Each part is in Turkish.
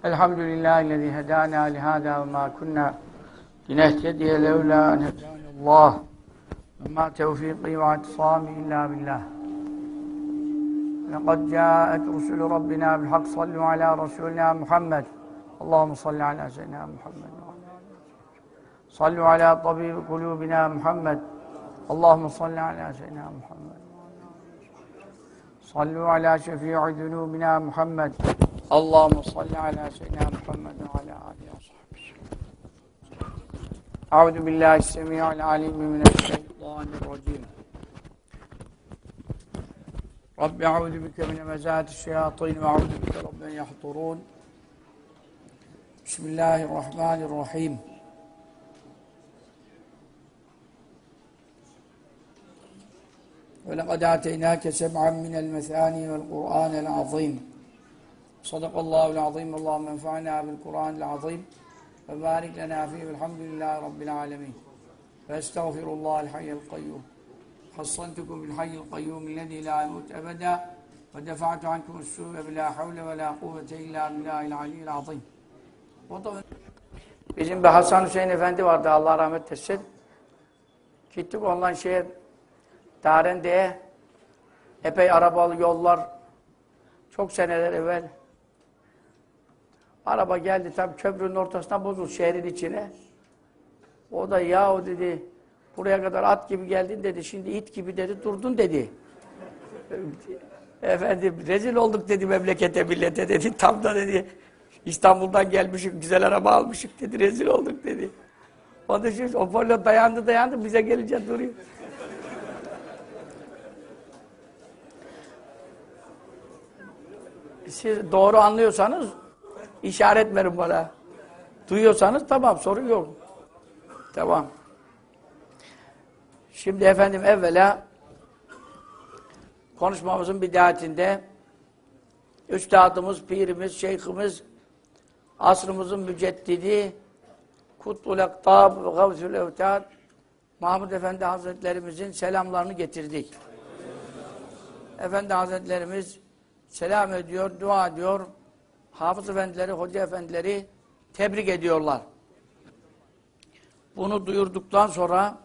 Elhamdülillahillezî hedâna lihâzâ ve mâ kunnâ linehtediye levlâ en hedânallâh ve mâ tevfîkî ve i'tisâmî illâ billah. Lekad câet rusulü Rabbina bilhak sallu alâ Resulina Muhammed. Allahümme salli alâ seyyidina Muhammed. Sallu alâ tabîbi kulûbina Muhammed. Allahümme salli alâ seyyidina Muhammed. Sallu alâ şefî'i zunûbina Muhammed. Allahümme salli alâ seyyidina Muhammed ve alâ âlihi ve sahbihi. Euzu billahi s-semî'il alîm mineşşeytanirracîm. Rabbi euzu bike min hemezâti'ş-şeyâtîn ve euzu bike rabben yahdurûn. Bismillahirrahmanirrahim. Ve lekad âteynâke seb'an minel mesâni vel Kur'ânel azîm. Sadakallâhu'l azîm. Allâhumme enfa'nâ bil Kur'ânil azîm ve bârik lenâ fîhî velhamdülillâhi rabbil âlemîn. Ve estağfirullâhel hayyel kayyûm. Hassantukum bil hayyil kayyûm illezî lâ yemût ebedâ ve defa'tu ankumus-sû'e bilâ havle ve lâ kuvvete illâ billâhil aliyyil azîm. Bizim bir Hasan Hüseyin Efendi vardı, Allah rahmet etsin. Gittik ondan Darende'ye, epey arabalı yollar, çok seneler evvel. Araba geldi tabii köprünün ortasına bozuldu, şehrin içine. O da yahu dedi, buraya kadar at gibi geldin dedi, şimdi it gibi dedi, durdun dedi. Efendim rezil olduk dedi memlekete, millete dedi, tam da dedi, İstanbul'dan gelmişik, güzel araba almışık dedi, rezil olduk dedi. O da şimdi hoparlör dayandı, bize gelince duruyor. Siz doğru anlıyorsanız işaret verin bana. Duyuyorsanız tamam, sorun yok. Tamam. Şimdi efendim evvela konuşmamızın bidayetinde üstadımız, pirimiz, şeyhimiz, asrımızın müceddidi, Kutbul Ektab ve Gavzül Evtad Mahmud Efendi Hazretlerimizin selamlarını getirdik. Efendi Hazretlerimiz selam ediyor, dua ediyor. Hafız efendileri, hoca efendileri tebrik ediyorlar. Bunu duyurduktan sonra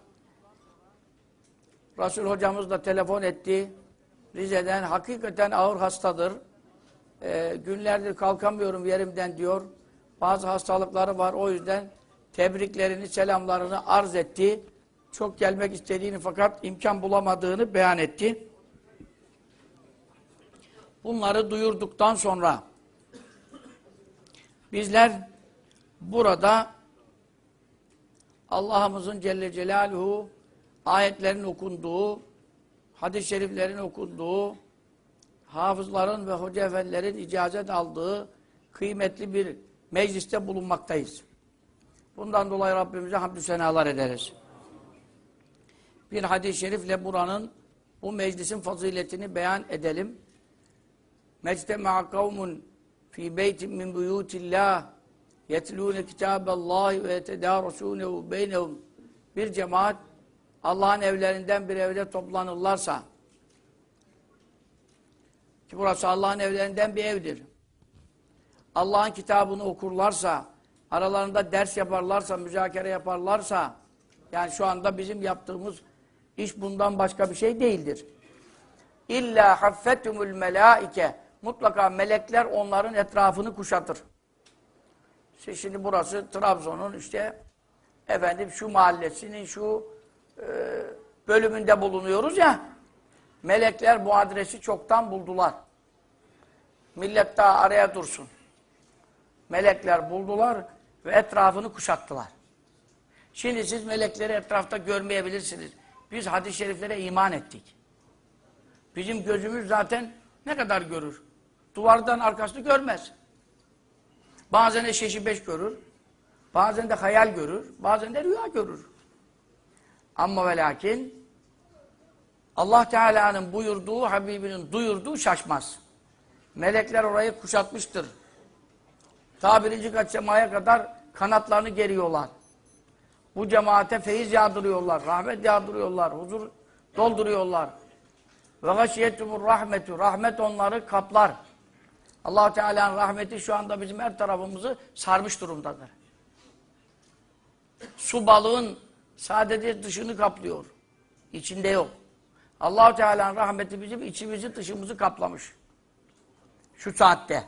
Resul hocamız da telefon etti. Rize'den hakikaten ağır hastadır. Günlerdir kalkamıyorum yerimden diyor. Bazı hastalıkları var, o yüzden tebriklerini, selamlarını arz etti. Çok gelmek istediğini fakat imkan bulamadığını beyan etti. Bunları duyurduktan sonra bizler burada Allah'ımızın Celle Celaluhu ayetlerin okunduğu, hadis-i şeriflerin okunduğu, hafızların ve hoca efendilerin icazet aldığı kıymetli bir mecliste bulunmaktayız. Bundan dolayı Rabbimize hamdü senalar ederiz. Bir hadis-i şerifle bu meclisin faziletini beyan edelim. Mectema'a kavmun fi beytin min buyutillah yetlûne kitâballâhi ve yetedârusûnehu beynehum. Bir cemaat Allah'ın evlerinden bir evde toplanırlarsa, ki burası Allah'ın evlerinden bir evdir. Allah'ın kitabını okurlarsa, aralarında ders yaparlarsa, müzakere yaparlarsa, yani şu anda bizim yaptığımız iş bundan başka bir şey değildir. İllâ haffetumul melâike. Mutlaka melekler onların etrafını kuşatır. Şimdi burası Trabzon'un efendim şu mahallesinin şu bölümünde bulunuyoruz ya. Melekler bu adresi çoktan buldular. Millet daha araya dursun. Melekler buldular ve etrafını kuşattılar. Şimdi siz melekleri etrafta görmeyebilirsiniz. Biz hadis-i şeriflere iman ettik. Bizim gözümüz zaten ne kadar görür? Duvardan arkasını görmez. Bazen eşeği beş görür. Bazen de hayal görür. Bazen de rüya görür. Ama ve lakin Allah Teala'nın buyurduğu, Habibinin duyurduğu şaşmaz. Melekler orayı kuşatmıştır. Ta birinci kat semaya kadar kanatlarını geriyorlar. Bu cemaate feyiz yağdırıyorlar, rahmet yağdırıyorlar, huzur dolduruyorlar. Ve gâşiyetumur rahmetu. Rahmet onları kaplar. Allah-u Teala'nın rahmeti şu anda bizim her tarafımızı sarmış durumdadır. Su balığın sadece dışını kaplıyor. İçinde yok. Allah-u Teala'nın rahmeti bizim içimizi dışımızı kaplamış. Şu saatte.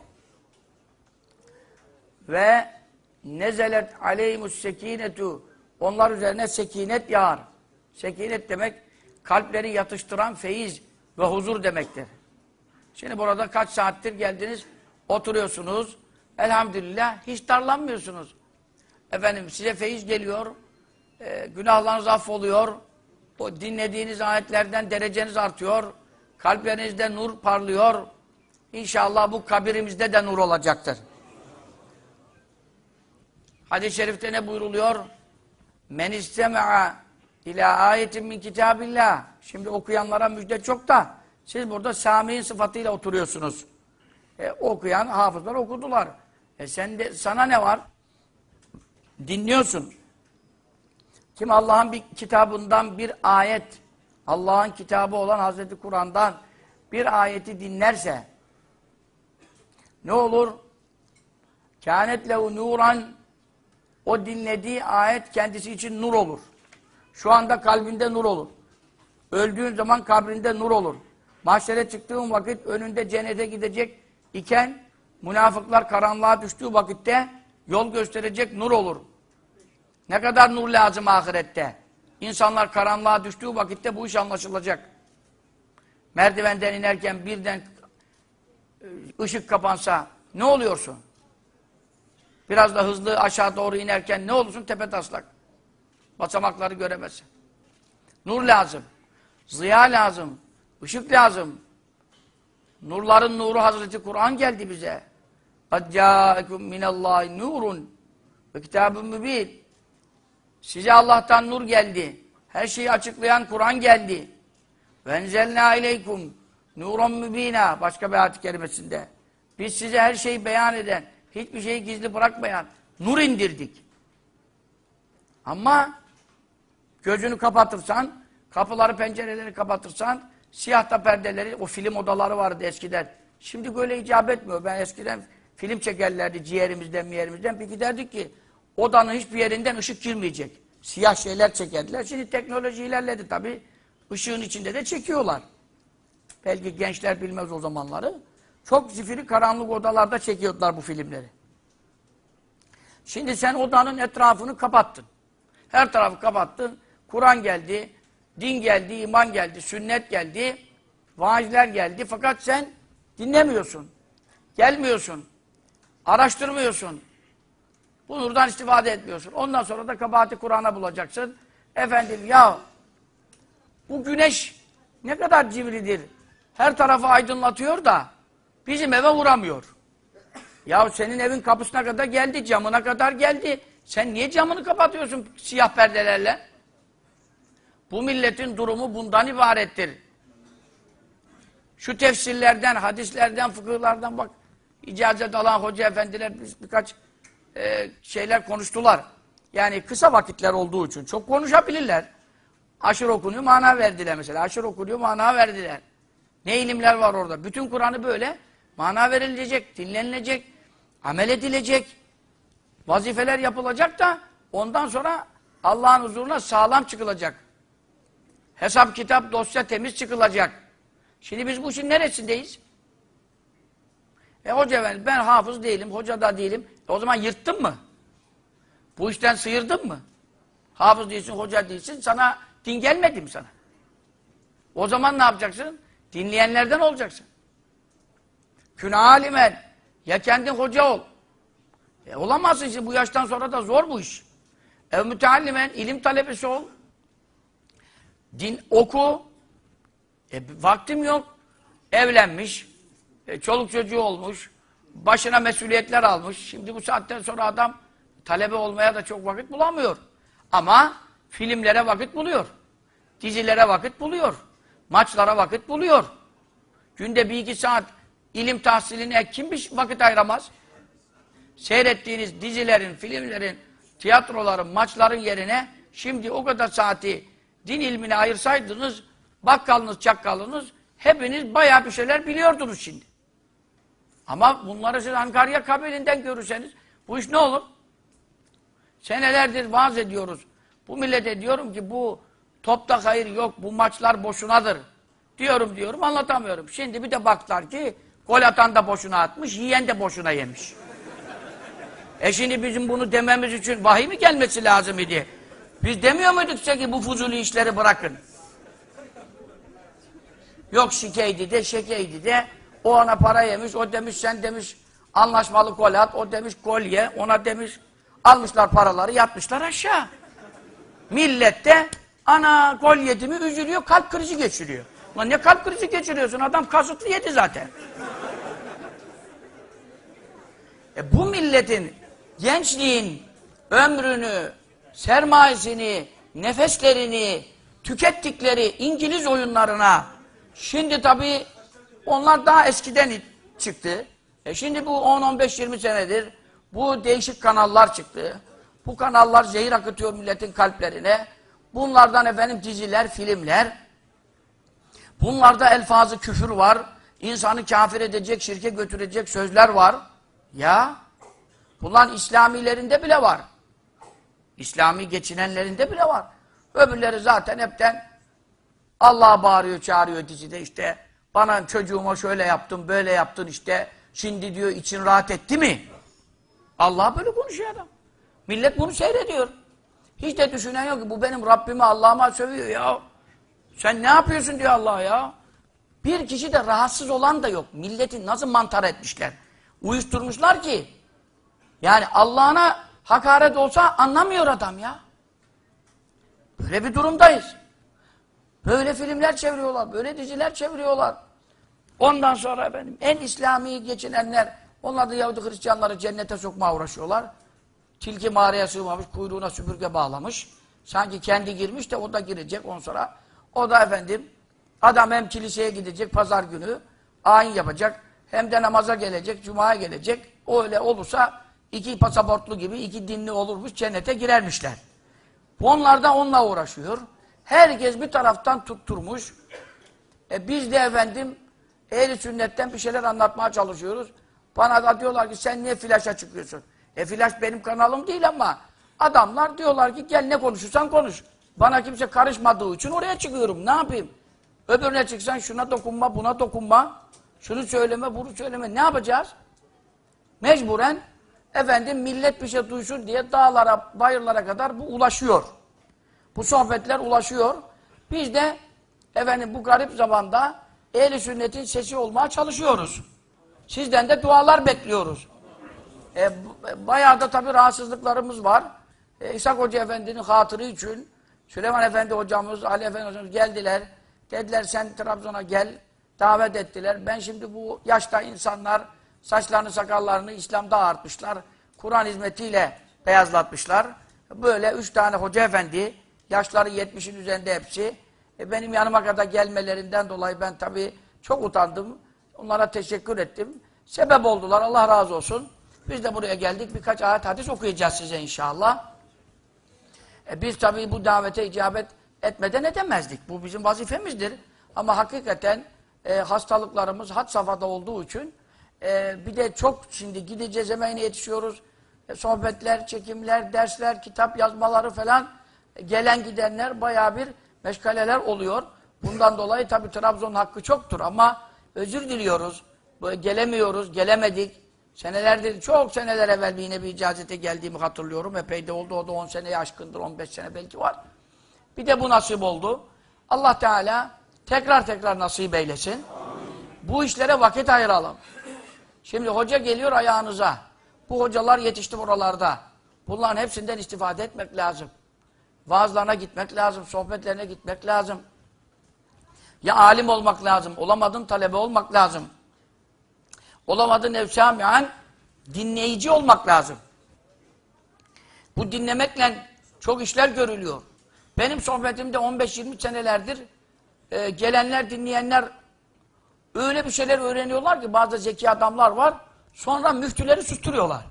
Ve nezelet aleyhimus sekinetu, onlar üzerine sekinet yağar. Sekinet demek kalpleri yatıştıran feyiz ve huzur demektir. Şimdi burada kaç saattir geldiniz, oturuyorsunuz. Elhamdülillah hiç darlanmıyorsunuz. Efendim size feyiz geliyor, günahlarınız affoluyor, o dinlediğiniz ayetlerden dereceniz artıyor, kalplerinizde nur parlıyor. İnşallah bu kabirimizde de nur olacaktır. Hadis-i şerifte ne buyruluyor? Men istema'a ila ayetin min kitabillah. Şimdi okuyanlara müjde çok da siz burada sami'in sıfatıyla oturuyorsunuz. Okuyan hafızlar okudular. Sana ne var? Dinliyorsun. Kim Allah'ın bir kitabından bir ayet, Allah'ın kitabı olan Hazreti Kur'an'dan bir ayeti dinlerse ne olur? Kânet lehu nuran, o dinlediği ayet kendisi için nur olur. Şu anda kalbinde nur olur. Öldüğün zaman kabrinde nur olur. Mahşere çıktığın vakit önünde cennete gidecek iken münafıklar karanlığa düştüğü vakitte yol gösterecek nur olur. Ne kadar nur lazım ahirette? İnsanlar karanlığa düştüğü vakitte bu iş anlaşılacak. Merdivenden inerken birden ışık kapansa ne oluyorsun? Biraz da hızlı aşağı doğru inerken ne olursun? Tepetaslak. Basamakları göremezsin. Nur lazım. Ziya lazım. Işık lazım. Nurların nuru Hazreti Kur'an geldi bize. قَدْ جَاءَكُمْ مِنَ اللّٰهِ نُورٌ وَكِتَابٌ مُب۪ينٌ. Size Allah'tan nur geldi. Her şeyi açıklayan Kur'an geldi. وَاَنْزَلْنَا اِلَيْكُمْ نُورًا مُب۪ينًا. Başka bir ayet-i kerimesinde. Biz size her şeyi beyan eden, hiçbir şeyi gizli bırakmayan nur indirdik. Ama gözünü kapatırsan, kapıları, pencereleri kapatırsan, siyahta perdeleri, o film odaları vardı eskiden. Şimdi böyle icap etmiyor. Ben eskiden film çekerlerdi ciğerimizden, miyerimizden. Bir giderdik ki odanın hiçbir yerinden ışık girmeyecek. Siyah şeyler çekerdiler. Şimdi teknoloji ilerledi tabii. Işığın içinde de çekiyorlar. Belki gençler bilmez o zamanları. Çok zifiri karanlık odalarda çekiyorlar bu filmleri. Şimdi sen odanın etrafını kapattın. Her tarafı kapattın. Kur'an geldi, din geldi, iman geldi, sünnet geldi, vaazler geldi. Fakat sen dinlemiyorsun. Gelmiyorsun. Araştırmıyorsun. Bu nurdan istifade etmiyorsun. Ondan sonra da kabahati Kur'an'a bulacaksın. Efendim ya bu güneş ne kadar cimridir. Her tarafı aydınlatıyor da bizim eve vuramıyor. Ya senin evin kapısına kadar geldi, camına kadar geldi. Sen niye camını kapatıyorsun siyah perdelerle? Bu milletin durumu bundan ibarettir. Şu tefsirlerden, hadislerden, fıkıhlardan bak, icazet alan hoca efendiler birkaç şeyler konuştular. Yani kısa vakitler olduğu için çok konuşabilirler. Aşır okunuyor, mana verdiler mesela. Aşır okunuyor, mana verdiler. Ne ilimler var orada. Bütün Kur'an'ı böyle mana verilecek, dinlenilecek, amel edilecek, vazifeler yapılacak da ondan sonra Allah'ın huzuruna sağlam çıkılacak. Hesap, kitap, dosya temiz çıkılacak. Şimdi biz bu işin neresindeyiz? Hoca efendi, ben hafız değilim, hoca da değilim. O zaman yırttın mı? Bu işten sıyırdın mı? Hafız değilsin, hoca değilsin, sana din gelmedi mi sana? O zaman ne yapacaksın? Dinleyenlerden olacaksın. Kün alimen, ya kendin hoca ol. Olamazsın şimdi, bu yaştan sonra da zor bu iş. Ev müteallimen, ilim talebesi ol. Din oku. Vaktim yok. Evlenmiş. Çoluk çocuğu olmuş. Başına mesuliyetler almış. Şimdi bu saatten sonra adam talebe olmaya da çok vakit bulamıyor. Ama filmlere vakit buluyor. Dizilere vakit buluyor. Maçlara vakit buluyor. Günde 1-2 saat ilim tahsiline kim bir vakit ayıramaz? Seyrettiğiniz dizilerin, filmlerin, tiyatroların, maçların yerine şimdi o kadar saati din ilmine ayırsaydınız, bakkalınız, çakkalınız hepiniz bayağı bir şeyler biliyordunuz şimdi. Ama bunları siz Angarya kabilinden görürseniz bu iş ne olur? Senelerdir vaaz ediyoruz. Bu millete diyorum ki bu topta hayır yok, bu maçlar boşunadır. Diyorum anlatamıyorum. Şimdi bir de baktılar ki gol atan da boşuna atmış, yiyen de boşuna yemiş. Şimdi bizim bunu dememiz için vahiy mi gelmesi lazım idi? Biz demiyor muyduk ki bu fuzuli işleri bırakın? Yok şikeydi de şekeydi de o ona para yemiş, o demiş sen demiş anlaşmalı gol at, o demiş gol ye, ona demiş almışlar paraları yatmışlar aşağı. Millet de ana gol yedi mi üzülüyor, kalp krizi geçiriyor. Lan ne kalp krizi geçiriyorsun? Adam kasıtlı yedi zaten. Bu milletin, gençliğin ömrünü, sermayesini, nefeslerini tükettikleri İngiliz oyunlarına şimdi tabii onlar daha eskiden çıktı. Şimdi bu 10-15-20 senedir bu değişik kanallar çıktı. Bu kanallar zehir akıtıyor milletin kalplerine. Bunlardan efendim diziler, filmler. Bunlarda elfazı küfür var. İnsanı kafir edecek, şirke götürecek sözler var. Ya, bunlar İslamilerinde bile var. İslami geçinenlerinde bile var. Öbürleri zaten hepten Allah'a bağırıyor, çağırıyor dizide işte. Bana çocuğuma şöyle yaptın, böyle yaptın işte. Şimdi diyor için rahat etti mi? Allah böyle konuşuyor adam. Millet bunu seyrediyor. Hiç de düşünen yok ki bu benim Rabbime, Allah'ıma sövüyor ya. Sen ne yapıyorsun diyor Allah ya. Bir kişi de rahatsız olan da yok. Milleti nasıl mantar etmişler. Uyuşturmuşlar ki. Yani Allah'ına hakaret olsa anlamıyor adam ya. Böyle bir durumdayız. Böyle filmler çeviriyorlar, böyle diziler çeviriyorlar. Ondan sonra efendim en İslami geçinenler, onlar da Yahudi Hristiyanları cennete sokmaya uğraşıyorlar. Tilki mağaraya sığmamış, kuyruğuna süpürge bağlamış. Sanki kendi girmiş de o da girecek ondan sonra. O da efendim, adam hem kiliseye gidecek pazar günü, ayin yapacak, hem de namaza gelecek, cumaya gelecek. Öyle olursa iki pasaportlu gibi iki dinli olurmuş, cennete girermişler. Onlar da onunla uğraşıyor. Herkes bir taraftan tutturmuş. Biz de efendim ehl-i sünnetten bir şeyler anlatmaya çalışıyoruz. Bana da diyorlar ki sen niye flaşa çıkıyorsun? Flaş benim kanalım değil ama adamlar diyorlar ki gel ne konuşursan konuş. Bana kimse karışmadığı için oraya çıkıyorum. Ne yapayım? Öbürüne çıksan şuna dokunma, buna dokunma. Şunu söyleme, bunu söyleme. Ne yapacağız? Mecburen efendim millet bir şey duysun diye dağlara, bayırlara kadar bu ulaşıyor. Bu sohbetler ulaşıyor. Biz de efendim bu garip zamanda ehl-i sünnetin sesi olmaya çalışıyoruz. Sizden de dualar bekliyoruz. Bayağı da tabii rahatsızlıklarımız var. İshak Hoca Efendi'nin hatırı için Süleyman Efendi hocamız, Ali Efendi hocamız geldiler. Dediler sen Trabzon'a gel. Davet ettiler. Ben şimdi bu yaşta insanlar saçlarını sakallarını İslam'da ağartmışlar. Kur'an hizmetiyle beyazlatmışlar. Böyle 3 tane Hoca Efendi, yaşları 70'in üzerinde hepsi. Benim yanıma kadar gelmelerinden dolayı ben tabii çok utandım. Onlara teşekkür ettim. Sebep oldular. Allah razı olsun. Biz de buraya geldik. Birkaç ayet hadis okuyacağız size inşallah. Biz tabii bu davete icabet etmeden edemezdik. Bu bizim vazifemizdir. Ama hakikaten hastalıklarımız had safhada olduğu için bir de çok şimdi gideceğiz hemen yetişiyoruz. Sohbetler, çekimler, dersler, kitap yazmaları falan gelen gidenler bayağı bir meşgaleler oluyor. Bundan dolayı tabii Trabzon'un hakkı çoktur ama özür diliyoruz. Böyle gelemiyoruz, gelemedik. Senelerdir, çok seneler evvel yine bir icazete geldiğimi hatırlıyorum. Epey de oldu, o da 10 seneye aşkındır, 15 sene belki var. Bir de bu nasip oldu. Allah Teala tekrar nasip eylesin. Amin. Bu işlere vakit ayıralım. Şimdi hoca geliyor ayağınıza. Bu hocalar yetişti buralarda. Bunların hepsinden istifade etmek lazım. Vaazlarına gitmek lazım, sohbetlerine gitmek lazım. Ya alim olmak lazım, olamadın talebe olmak lazım. Olamadın evsâmi'an, dinleyici olmak lazım. Bu dinlemekle çok işler görülüyor. Benim sohbetimde 15-20 senelerdir gelenler, dinleyenler öyle bir şeyler öğreniyorlar ki bazı zeki adamlar var, sonra müftüleri susturuyorlar.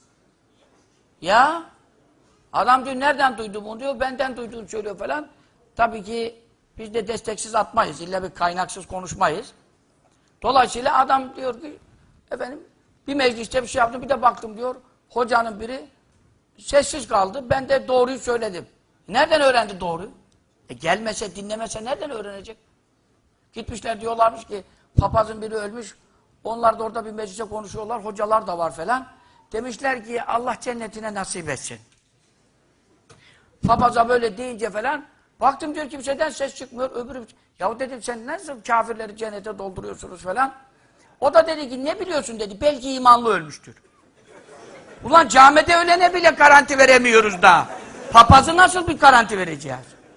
Ya, adam diyor nereden duydu bunu diyor, benden duyduğunu söylüyor falan. Tabii ki biz de desteksiz atmayız, illa bir kaynaksız konuşmayız. Dolayısıyla adam diyor ki, Efendim bir mecliste bir şey yaptım, bir de baktım diyor. Hocanın biri sessiz kaldı. Ben de doğruyu söyledim. Nereden öğrendi doğruyu? Gelmese, dinlemese nereden öğrenecek? Gitmişler diyorlarmış ki papazın biri ölmüş. Onlar da orada bir meclise konuşuyorlar. Hocalar da var falan. Demişler ki Allah cennetine nasip etsin. Papaza böyle deyince falan baktım diyor kimseden ses çıkmıyor. Öbürü yahu dedim sen nasıl kafirleri cennete dolduruyorsunuz falan. O da dedi ki ne biliyorsun dedi. Belki imanlı ölmüştür. Ulan camide ölene bile garanti veremiyoruz da. Papazı nasıl bir garanti vereceğiz?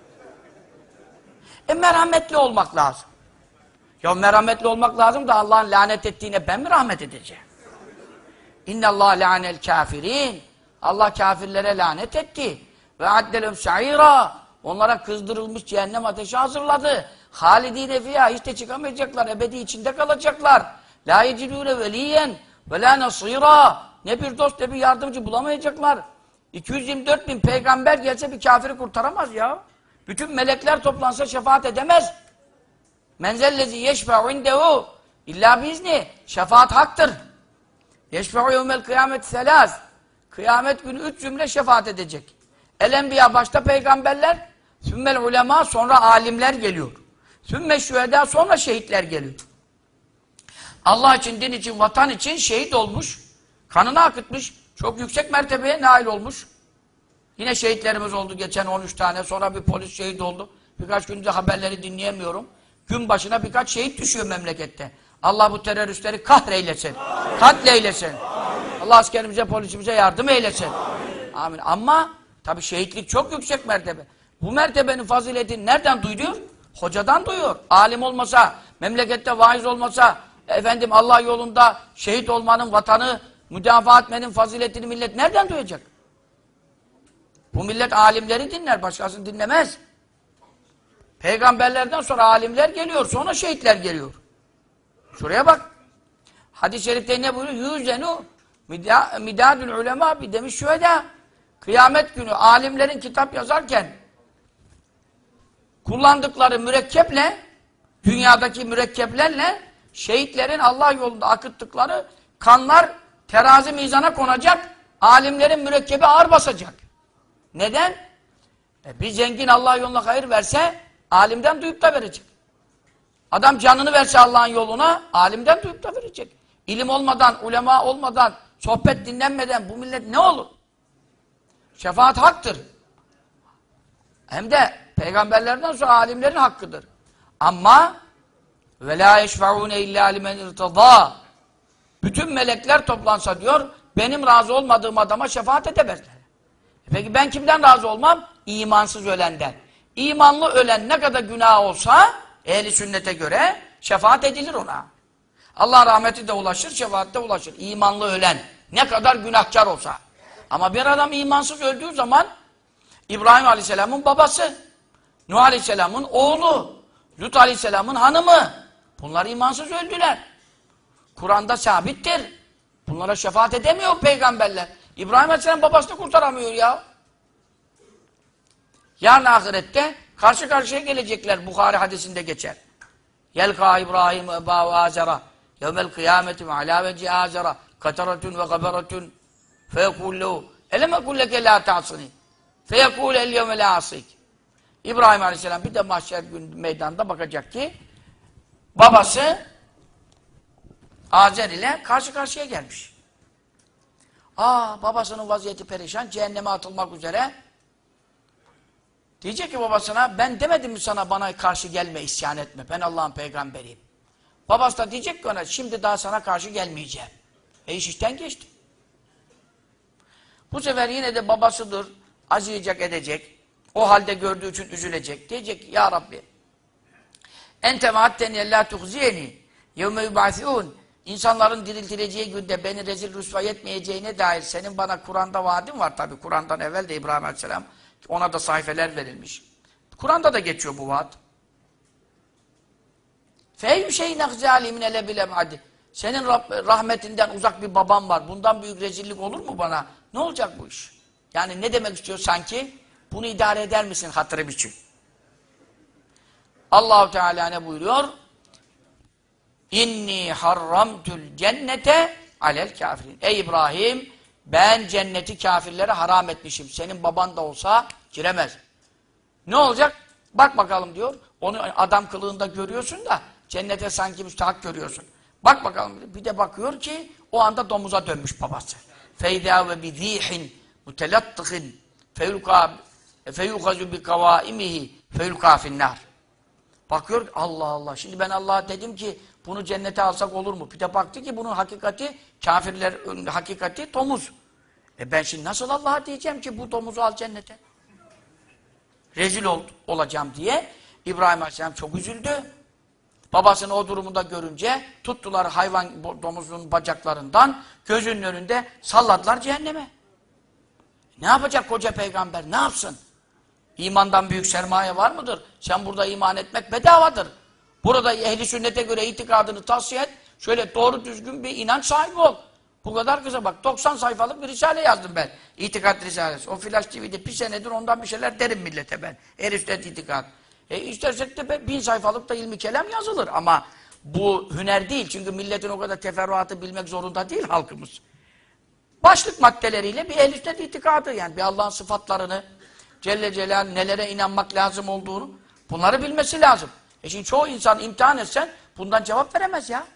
Merhametli olmak lazım. Ya merhametli olmak lazım da Allah'ın lanet ettiğine ben mi rahmet edeceğim? İnnallâh lânel kâfirîn. Allah kafirlere lanet etti. Ve addelem sa'ira. Onlara kızdırılmış cehennem ateşi hazırladı. Halidîne fiyâ. Hiç de çıkamayacaklar. Ebedi içinde kalacaklar. Lâ yecidûne veliyyen ve lâ nasîrâ. Ne bir dost ne bir yardımcı bulamayacaklar. 224 bin peygamber gelse bir kafiri kurtaramaz ya. Bütün melekler toplansa şefaat edemez. Menzellezi yeşfe'u indehu illa biizni. Şefaat haktır. Yeşfe'u yevmel kıyamet selâs. Kıyamet günü 3 cümle şefaat edecek. El-enbiya başta peygamberler, sümmel ulema sonra alimler geliyor. Sümme şühedâ sonra şehitler geliyor. Allah için, din için, vatan için şehit olmuş, kanını akıtmış, çok yüksek mertebeye nail olmuş. Yine şehitlerimiz oldu geçen 13 tane, sonra bir polis şehit oldu. Birkaç gündür haberleri dinleyemiyorum. Gün başına birkaç şehit düşüyor memlekette. Allah bu teröristleri kahreylesin, katleylesin. Allah askerimize, polisimize yardım eylesin. Amin. Ama tabi şehitlik çok yüksek mertebe. Bu mertebenin faziletini nereden duyuyor? Hocadan duyuyor. Alim olmasa, memlekette vaiz olmasa, efendim Allah yolunda şehit olmanın, vatanı müdafaa etmenin faziletini millet nereden duyacak? Bu millet alimleri dinler, başkasını dinlemez. Peygamberlerden sonra alimler geliyor, sonra şehitler geliyor. Şuraya bak. Hadis-i şerifte ne buyuruyor? Yüzenu midadül ulema bir demiş şöyle. Kıyamet günü alimlerin kitap yazarken kullandıkları mürekkeple, dünyadaki mürekkeplerle şehitlerin Allah yolunda akıttıkları kanlar terazi mizana konacak, alimlerin mürekkebi ağır basacak. Neden? Bir zengin Allah yoluna hayır verse, alimden duyup da verecek. Adam canını verse Allah'ın yoluna, alimden duyup da verecek. İlim olmadan, ulema olmadan, sohbet dinlenmeden bu millet ne olur? Şefaat haktır. Hem de peygamberlerden sonra alimlerin hakkıdır. Ama وَلَا يَشْفَعُونَ اِلَّا لِمَنْ اِرْتَضَى. Bütün melekler toplansa diyor, benim razı olmadığım adama şefaat edemezler. Peki ben kimden razı olmam? İmansız ölenden. İmanlı ölen ne kadar günah olsa, ehli sünnete göre şefaat edilir ona. Allah rahmeti de ulaşır, şefaat de ulaşır. İmanlı ölen ne kadar günahkar olsa. Ama bir adam imansız öldüğü zaman İbrahim Aleyhisselam'ın babası, Nuh Aleyhisselam'ın oğlu, Lut Aleyhisselam'ın hanımı, bunlar imansız öldüler. Kur'an'da sabittir. Bunlara şefaat edemiyor peygamberler. İbrahim Aleyhisselam babasını kurtaramıyor ya. Yarın ahirette karşı karşıya gelecekler. Bukhari hadisinde geçer. Yelka İbrahim Eba ve Azera yevmel kıyameti ve alâ veci Azera kataratun ve gaberatun feyekûl lehu eleme kulleke lâ ta'sini feyekûl el yevme lâ asik. İbrahim Aleyhisselam bir de mahşer gün meydanda bakacak ki babası Azer ile karşı karşıya gelmiş. Babasının vaziyeti perişan, cehenneme atılmak üzere. Diyecek ki babasına, ben demedim mi sana bana karşı gelme, isyan etme, ben Allah'ın peygamberiyim. Babası da diyecek ki ona, şimdi daha sana karşı gelmeyeceğim. İş işten geçti. Bu sefer yine de babasıdır, acıyacak edecek, o halde gördüğü için üzülecek. Diyecek ki, ya Rabbi, ente vaatteni ellâ tuhziyeni, yevme yubâsîûn. İnsanların diriltileceği günde beni rezil rüsvâ etmeyeceğine dair senin bana Kur'an'da vaadin var tabi. Kur'an'dan evvel de İbrahim Aleyhisselam ona da sayfeler verilmiş. Kur'an'da da geçiyor bu vaat. Feyyü şeyin akzâli minele bilem'adi. Senin rahmetinden uzak bir babam var. Bundan büyük rezillik olur mu bana? Ne olacak bu iş? Yani ne demek istiyor sanki? Bunu idare eder misin hatırım için? Allah-u Teala ne buyuruyor? İnni harramtul cennete alel kafirin. Ey İbrahim, ben cenneti kafirlere haram etmişim. Senin baban da olsa giremez. Ne olacak? Bak bakalım diyor. Onu adam kılığında görüyorsun da cennete sanki müstahak görüyorsun. Bak bakalım. Bir de bakıyor ki o anda domuza dönmüş babası. Feyda ve bizihin mutelattihin feyukazu bi kavaimihi feyulka finnar. Bakıyor Allah Allah. Şimdi ben Allah'a dedim ki bunu cennete alsak olur mu? Bir de baktı ki bunun hakikati kafirler hakikati domuz. Ben şimdi nasıl Allah'a diyeceğim ki bu domuzu al cennete? Rezil olacağım diye İbrahim Aleyhisselam çok üzüldü. Babasını o durumunda görünce tuttular hayvan domuzun bacaklarından gözünün önünde salladılar cehenneme. Ne yapacak koca peygamber? Ne yapsın? İmandan büyük sermaye var mıdır? Sen burada iman etmek bedavadır. Burada ehli sünnete göre itikadını tavsiye et. Şöyle doğru düzgün bir inanç sahibi ol. Bu kadar kısa bak 90 sayfalık bir risale yazdım ben. İtikat risalesi. O Flash TV'de bir senedir ondan bir şeyler derim millete ben. Herif sünnet itikat. İstersek de 1000 sayfalık da ilmi kelam yazılır ama bu hüner değil. Çünkü milletin o kadar teferruatı bilmek zorunda değil halkımız. Başlık maddeleriyle bir ehl-i sünnet itikadı yani bir Allah'ın sıfatlarını Celle Celal nelere inanmak lazım olduğunu bunları bilmesi lazım. Şimdi çoğu insan imtihan etsen bundan cevap veremez ya.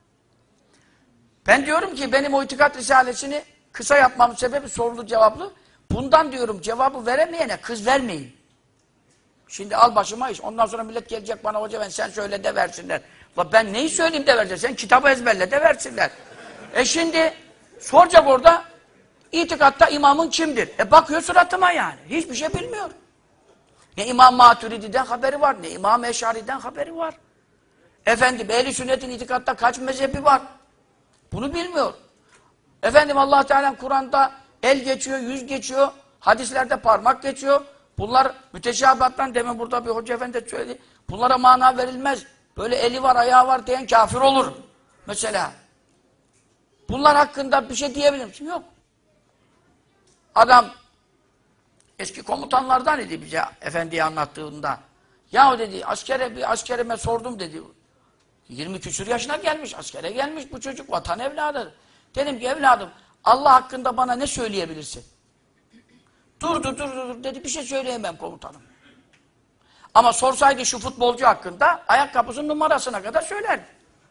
Ben diyorum ki benim o itikat risalesini kısa yapmamın sebebi sorulu cevaplı. Bundan diyorum cevabı veremeyene kız vermeyin. Şimdi al başıma iş. Ondan sonra millet gelecek bana hoca ben sen söyle de versinler. La ben neyi söyleyeyim de versinler? Sen kitabı ezberle de versinler. Şimdi soracak orada itikatta imamın kimdir? Bakıyor suratıma yani. Hiçbir şey bilmiyor. Ne İmam Maturidi'den haberi var, ne İmam Eş'ari'den haberi var. Efendim ehl-i sünnetin itikatta kaç mezhebi var? Bunu bilmiyor. Efendim Allah Teala Kur'an'da el geçiyor, yüz geçiyor, hadislerde parmak geçiyor. Bunlar müteşabihattan demin burada bir hoca efendi söyledi. Bunlara mana verilmez. Böyle eli var, ayağı var diyen kafir olur. Mesela. Bunlar hakkında bir şey diyebilir misin? Yok. Adam eski komutanlardan idi bize efendiye anlattığında. Yahu dedi bir askerime sordum dedi. 20 küsur yaşına gelmiş, askere gelmiş bu çocuk vatan evladı. Dedim ki evladım Allah hakkında bana ne söyleyebilirsin? Dur dedi bir şey söyleyemem komutanım. Ama sorsaydı şu futbolcu hakkında ayakkabısının numarasına kadar söylerdi.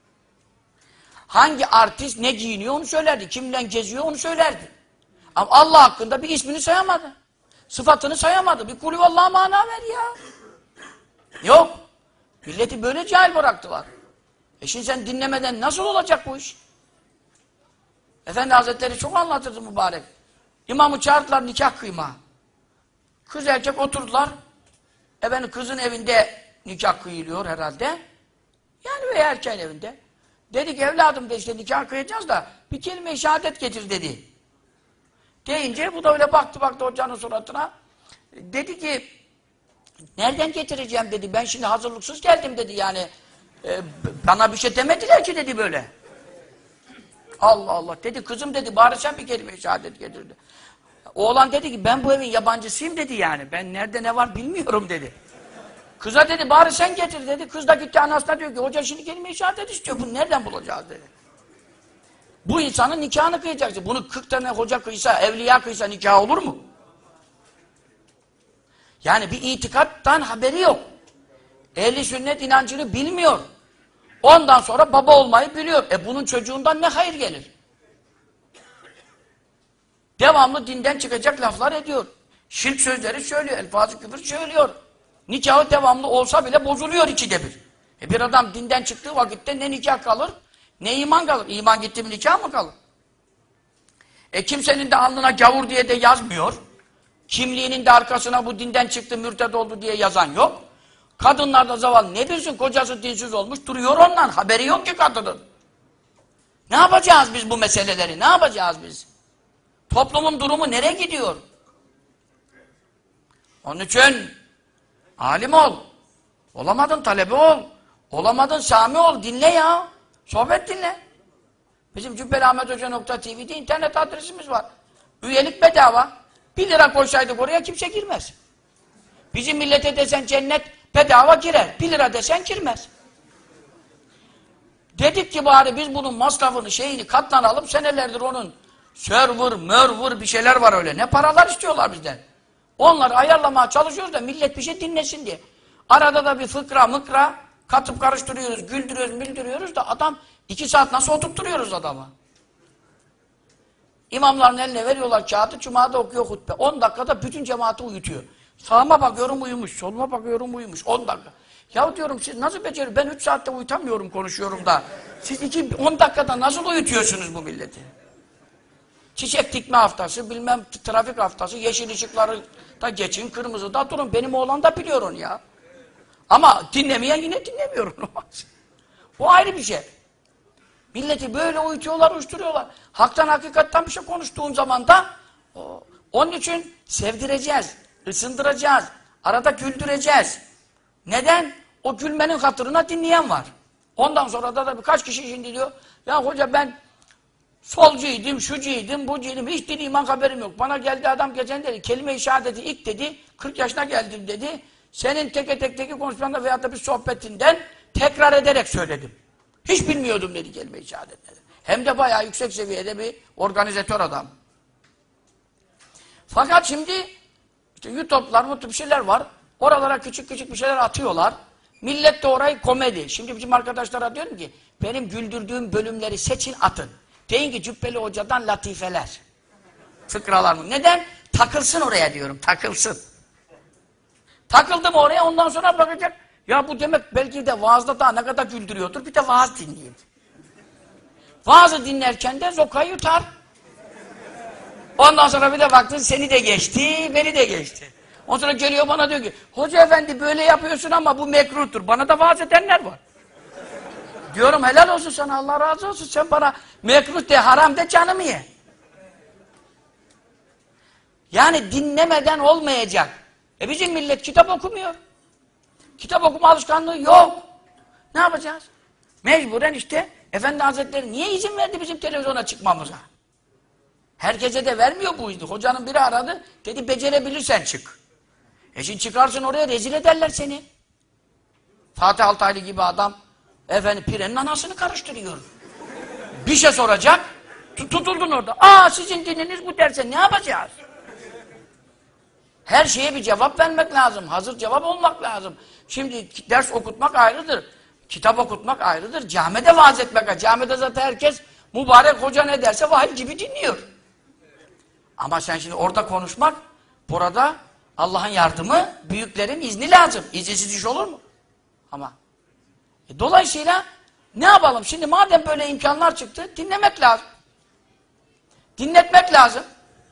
Hangi artist ne giyiniyor onu söylerdi. Kimle geziyor onu söylerdi. Ama Allah hakkında bir ismini sayamadı. Sıfatını sayamadı. Bir kulü vallahi mana ver ya. Yok. Milleti böyle cahil bıraktılar. Şimdi sen dinlemeden nasıl olacak bu iş? Efendi Hazretleri çok anlatırdı mübarek. İmamı çağırdılar nikah kıyma. Kız erkek oturdular. Efendim kızın evinde nikah kıyılıyor herhalde. Yani veya erkeğin evinde. Dedi ki evladım de işte nikah kıyacağız da bir kelime-i şehadet getir dedi. Deyince bu da öyle baktı hocanın suratına. Dedi ki nereden getireceğim dedi. Ben şimdi hazırlıksız geldim dedi yani. Bana bir şey demediler ki dedi böyle. Allah Allah dedi kızım dedi bari sen bir kelime-i şehadet getirdi. Oğlan dedi ki ben bu evin yabancısıyım dedi yani. Ben nerede ne var bilmiyorum dedi. Kıza dedi bari sen getir dedi. Kız da gitti anasına diyor ki hoca şimdi kelime-i şehadet istiyor. Bunu nereden bulacağız dedi. Bu insanın nikahını kıyacaksın. Bunu 40 tane hoca kıysa, evliya kıysa nikah olur mu? Yani bir itikattan haberi yok. Ehli sünnet inancını bilmiyor. Ondan sonra baba olmayı biliyor. Bunun çocuğundan ne hayır gelir? Devamlı dinden çıkacak laflar ediyor. Şirk sözleri söylüyor, elfaz-ı küfür söylüyor. Nikahı devamlı olsa bile bozuluyor ikide bir. Bir adam dinden çıktığı vakitte ne nikah kalır, ne iman kalır. İman gitti mi nikah mı kalır? Kimsenin de alnına gavur diye de yazmıyor. Kimliğinin de arkasına bu dinden çıktı, mürted oldu diye yazan yok. Kadınlar da zavallı. Ne bilsin kocası dinsiz olmuş, duruyor ondan. Haberi yok ki kadının. Ne yapacağız biz bu meseleleri? Ne yapacağız biz? Toplumun durumu nereye gidiyor? Onun için alim ol. Olamadın talebe ol. Olamadın sami ol. Dinle ya. Sohbet dinle. Bizim cübbeliahmethoca.tv'de internet adresimiz var. Üyelik bedava. 1 lira koysaydık oraya kimse girmez. Bizim millete desen cennet bedava girer. 1 lira desen girmez. Dedik ki bari biz bunun masrafını, şeyini katlanalım. Senelerdir onun server bir şeyler var öyle. Ne paralar istiyorlar bizden. Onları ayarlamaya çalışıyoruz da millet bir şey dinlesin diye. Arada da bir fıkra mıkra katıp karıştırıyoruz, güldürüyoruz da adam 2 saat nasıl oturtturuyoruz adamı? İmamların eline veriyorlar kağıdı, cumada okuyor hutbe. 10 dakikada bütün cemaati uyutuyor. Sağıma bakıyorum uyumuş, soluma bakıyorum uyumuş. 10 dakika. Ya diyorum siz nasıl beceriyorsunuz? Ben 3 saatte uyutamıyorum, konuşuyorum da. Siz 10 dakikada nasıl uyutuyorsunuz bu milleti? Çiçek dikme haftası, bilmem trafik haftası, yeşil ışıkları da geçin, kırmızı da durun. Benim oğlan da biliyor onu ya. Ama dinlemeyen yine dinlemiyor onu. Bu ayrı bir şey. Milleti böyle uyutuyorlar, uyuşturuyorlar. Haktan, hakikatten bir şey konuştuğun zaman da onun için sevdireceğiz, ısındıracağız, arada güldüreceğiz. Neden? O gülmenin hatırına dinleyen var. Ondan sonra da birkaç kişi şimdi diyor, ya hoca ben solcuydum, şucuydum, bucuydum, hiç din iman haberim yok. Bana geldi adam geçen dedi, kelime-i şehadeti ilk dedi, 40 yaşına geldim dedi, senin teke konuşmanda veyahut da bir sohbetinden tekrar ederek söyledim. Hiç bilmiyordum dedi kelime-i şehadetleri. Hem de bayağı yüksek seviyede bir organizatör adam. Fakat şimdi işte YouTube'lar, bir şeyler var. Oralara küçük bir şeyler atıyorlar. Millet de orayı komedi. Şimdi bizim arkadaşlara diyorum ki benim güldürdüğüm bölümleri seçin atın. Deyin ki Cübbeli Hoca'dan latifeler. Fıkralar mı? Neden? Takılsın oraya diyorum. Takılsın. Takıldım oraya ondan sonra bakacak. Ya bu demek belki de vaazda daha ne kadar güldürüyordur. Bir de vaaz dinleyeyim. Vaazı dinlerken de zokayı yutar. Ondan sonra bir de baktın seni de geçti, beni de geçti. Ondan sonra geliyor bana diyor ki hoca efendi böyle yapıyorsun ama bu mekruhtur. Bana da vaaz edenler var. Diyorum helal olsun sana, Allah razı olsun. Sen bana mekruh de, haram de, canımı ye. Yani dinlemeden olmayacak. Bizim millet kitap okumuyor. Kitap okuma alışkanlığı yok. Ne yapacağız? Mecburen işte Efendi Hazretleri niye izin verdi bizim televizyona çıkmamıza? Herkese de vermiyor bu izni. Hocanın biri aradı, dedi becerebilirsen çık. Şimdi çıkarsın oraya rezil ederler seni. Fatih Altaylı gibi adam, efendim pirenin anasını karıştırıyor. Bir şey soracak, tutuldun orada. Aa sizin dininiz bu derse ne yapacağız? Her şeye bir cevap vermek lazım. Hazır cevap olmak lazım. Şimdi ders okutmak ayrıdır. Kitap okutmak ayrıdır. Camide vaaz etmek ayrıdır. Camide zaten herkes mübarek hoca ne derse vahiy gibi dinliyor. Ama sen şimdi orada konuşmak, burada Allah'ın yardımı, büyüklerin izni lazım. İzinsiz iş olur mu? Ama dolayısıyla ne yapalım? Şimdi madem böyle imkanlar çıktı, dinlemek lazım. Dinletmek lazım.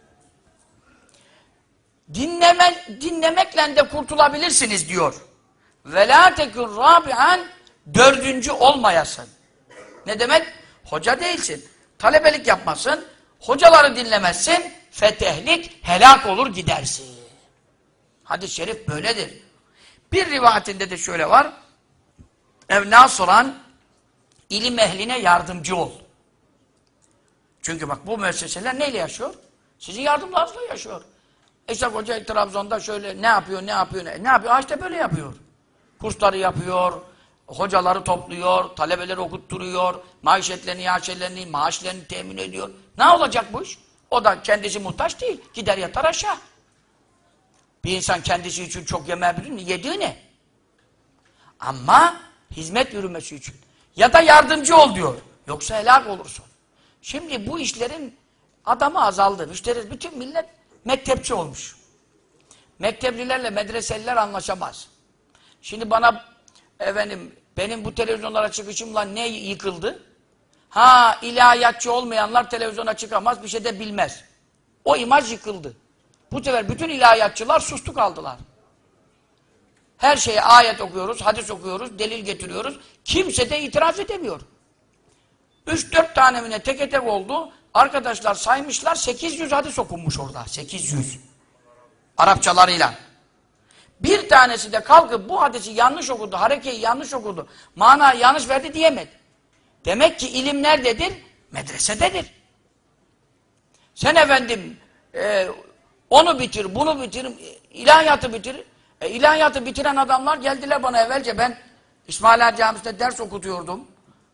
Dinlemekle de kurtulabilirsiniz diyor. وَلَا تَكُنْ رَابِعًا 4. olmayasın. Ne demek? Hoca değilsin. Talebelik yapmasın. Hocaları dinlemezsin. Fetehlik, helak olur gidersin. Hadis-i şerif böyledir. Bir rivayetinde de şöyle var. Evnâsuran, ilim ehline yardımcı ol. Çünkü bak bu müesseseler neyle yaşıyor? Sizin yardımlarınızla yaşıyor. İşte hoca Trabzon'da şöyle ne yapıyor? Ne yapıyor? İşte böyle yapıyor. Kursları yapıyor, hocaları topluyor, talebeleri okutturuyor, maişetlerini, maaşlarını temin ediyor. Ne olacak bu iş? O da kendisi muhtaç değil. Gider yatar aşağı. Bir insan kendisi için çok yemeyebilir mi? Yediği ne? Ama hizmet yürümesi için. Ya da yardımcı ol diyor. Yoksa helak olursun. Şimdi bu işlerin adamı azaldı. Müşteri, bütün millet mektepçi olmuş. Mekteplilerle medreseliler anlaşamaz. Şimdi bana efendim benim bu televizyonlara çıkışımla ne yıkıldı? Ha ilahiyatçı olmayanlar televizyona çıkamaz, bir şey de bilmez. O imaj yıkıldı. Bu sefer bütün ilahiyatçılar sustu kaldılar. Her şeye ayet okuyoruz, hadis okuyoruz, delil getiriyoruz. Kimse de itiraz edemiyor. 3-4 tanemine tek tek oldu. Arkadaşlar saymışlar, 800 hadis okunmuş orada. 800. Arapçalarıyla. Bir tanesi de kalkıp bu hadisi yanlış okudu, harekeyi yanlış okudu, manayı yanlış verdi diyemedi. Demek ki ilim nerededir? Medresededir. Sen efendim onu bitir, bunu bitir, ilahiyatı bitir. İlahiyatı bitiren adamlar geldiler bana evvelce. Ben İsmaila Camisi'nde ders okutuyordum.